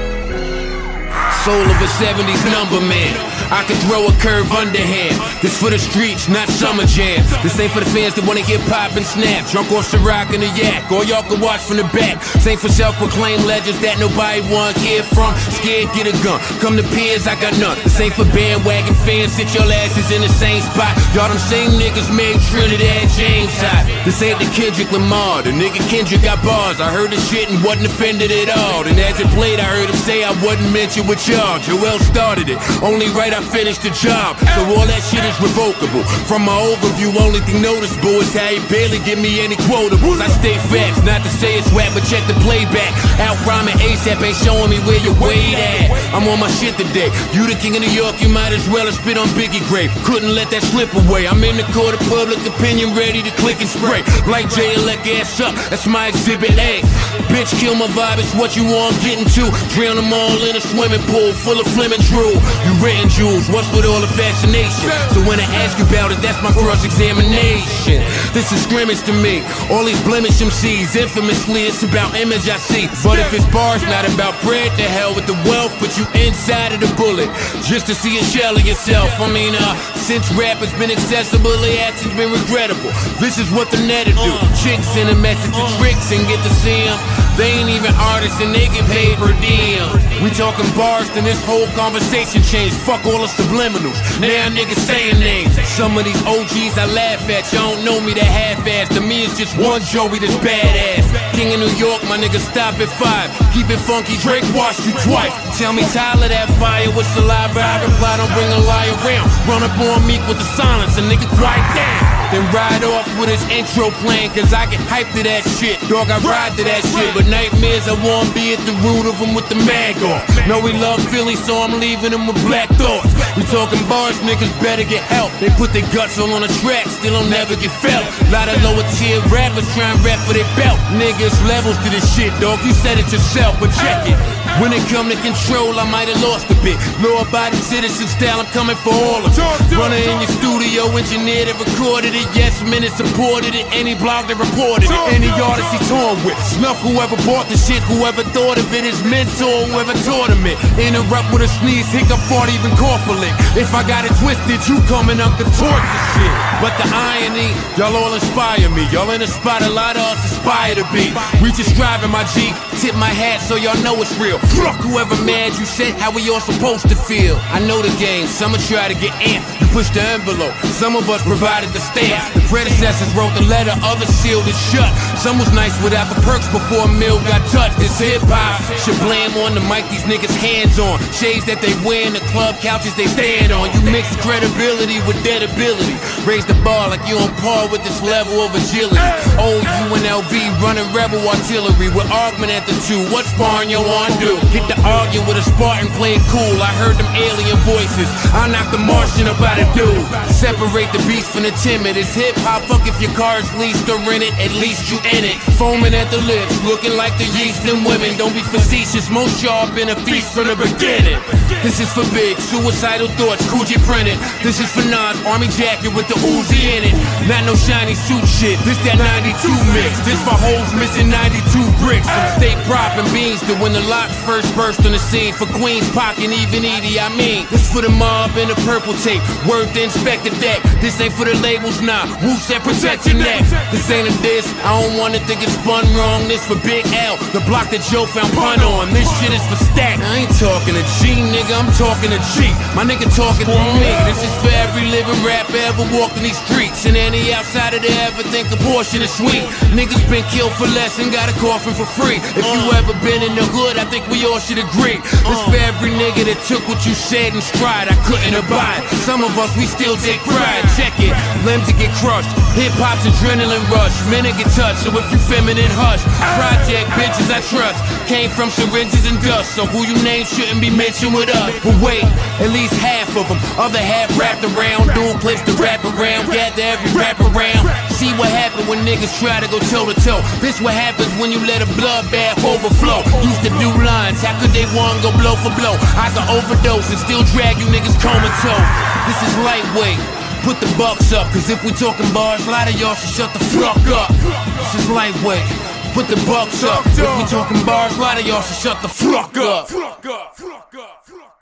Soul of a 70s number man. I can throw a curve underhand. This for the streets, not summer jam. This ain't for the fans that wanna hear pop and snap. Drunk off Ciroc and a yak, or y'all can watch from the back. This ain't for self-proclaimed legends that nobody wanna hear from. Scared, get a gun. Come to peers, I got none. This ain't for bandwagon fans, sit your asses in the same spot. Y'all them same niggas made Trinidad James hot. This ain't the Kendrick Lamar, the nigga Kendrick got bars. I heard the shit and wasn't offended at all. And as it played, I heard him say I wasn't mentioned with y'all. Joel started it, only right I finished the job. So all that shit is revocable. From my overview, only thing noticeable is how you barely give me any quotables. I stay facts, not to say it's whack, but check the playback. Out rhyming ASAP ain't showing me where your weight at. I'm on my shit today. You the king of New York, you might as well have spit on Biggie grave. Couldn't let that slip away. I'm in the court of public opinion, ready to click and spray. Like JLEC ass up, that's my exhibit A. Bitch, kill my vibe, it's what you want getting to. Drown them all in a swimming pool full of Fleming drool. You written jewels, what's with all the fascination? So when I ask you about it, that's my cross-examination. This is scrimmage to me. All these blemish MCs, infamously, it's about image I see. But if it's bars, not about bread, the hell with the wealth. Put you inside of the bullet, just to see a shell of yourself. I mean, since rap has been accessible, the action's been regrettable. This is what the net'll do. Chicks send a message to tricks and get to see them. They ain't even artists and they get paid per diem. We talking bars, then this whole conversation changed. Fuck all the subliminals, now niggas saying names. Some of these OGs I laugh at, y'all don't know me that half-ass. To me it's just one Joey that's badass. King of New York, my nigga stop at 5. Keep it funky, Drake washed you twice. Tell me Tyler that fire with saliva, I reply don't bring a lie around. Run up on me with the silence, a nigga quiet down. Then ride off with his intro playing, cause I get hyped to that shit. Dog, I ride to that shit, but nightmares I wanna be at the root of them with the mag off. Know we love Philly, so I'm leaving them with black thoughts. We talking bars, niggas better get help. They put their guts all on the track, still don't never get felt. Lot of lower tier rappers trying rap for their belt. Niggas levels to this shit, dog, you said it yourself, but check it. When it come to control, I might have lost a bit. Law-abiding citizen style, I'm coming for all of it. Runner in your studio, engineer that recorded it. Yes, men that supported it. Any blog that reported it. Any artist he torn with. Snuff whoever bought the shit. Whoever thought of it. His mentor, whoever taught him it. Interrupt with a sneeze, hiccup, fart, even cough a lick. If I got it twisted, you coming up to torch the shit. But the irony, y'all all inspire me. Y'all in a spot a lot of us aspire to be. We just striving, my G. Tip my hat so y'all know it's real. Fuck whoever mad you said how we all supposed to feel. I know the game, some will try to get amped. You push the envelope, some of us provided the stamp. The predecessors wrote the letter, others sealed it shut. Some was nice without the perks before a mill got touched. This hip-hop should blame on the mic these niggas hands on. Shades that they wear in the club, couches they stand on. You mix credibility with dead ability. Raise the bar like you on par with this level of agility. OUNLV running rebel artillery with Augment at the 2. What sparring you want to do? Get to argue with a Spartan, play it cool. I heard them alien voices. I knocked the Martian about a dude. Separate the beast from the timid. It's hip-hop, fuck if your car is leased or rented. At least you in it. Foaming at the lips, looking like the yeast in women. Don't be facetious, most y'all been a feast from the beginning. This is for big, suicidal thoughts, Coogee printed. This is for Nas, army jacket with the Uzi in it. Not no shiny suit shit, this that 92 mix. This for hoes missing 92 bricks. From state prop and beans to when the locks first burst on the scene. For Queens, Pac, and even Edie, I mean. This for the mob and the purple tape. Word to inspect the deck. This ain't for the labels, nah. Wu said protect your neck. This ain't a diss, I don't want it to get spun wrong. This for Big L, the block that Joe found pun on. This shit is for Stack. I ain't talking to G, nigga, I'm talking to G. My nigga talking to me. This is for every living rapper ever walked in these streets. And any outsider that ever think a portion is sweet. Niggas been killed for less and got a coffin for free. If you ever been in the hood, I think we all should agree. This for every nigga that took what you said in stride. I couldn't abide. Some of us, we still take pride. Check it, limbs to get crushed. Hip-hop's adrenaline rush. Men that get touched, so if you feminine, hush. Project bitches I trust came from syringes and dust. So who you name shouldn't be mentioned with us. But wait, at least half of them. Other half wrapped around. Dual clips to wrap around. Gather every rap around. See what happened when niggas try to go toe-to-toe. This what happens when you let a bloodbath overflow. Used to do lines, how could they one go blow for blow? I can overdose and still drag you niggas comatose. This is lightweight, put the bucks up. Cause if we talking bars, a lot of y'all should shut the fuck up. This is lightweight, put the bucks up. If we talking bars, a lot of y'all should shut the fuck up.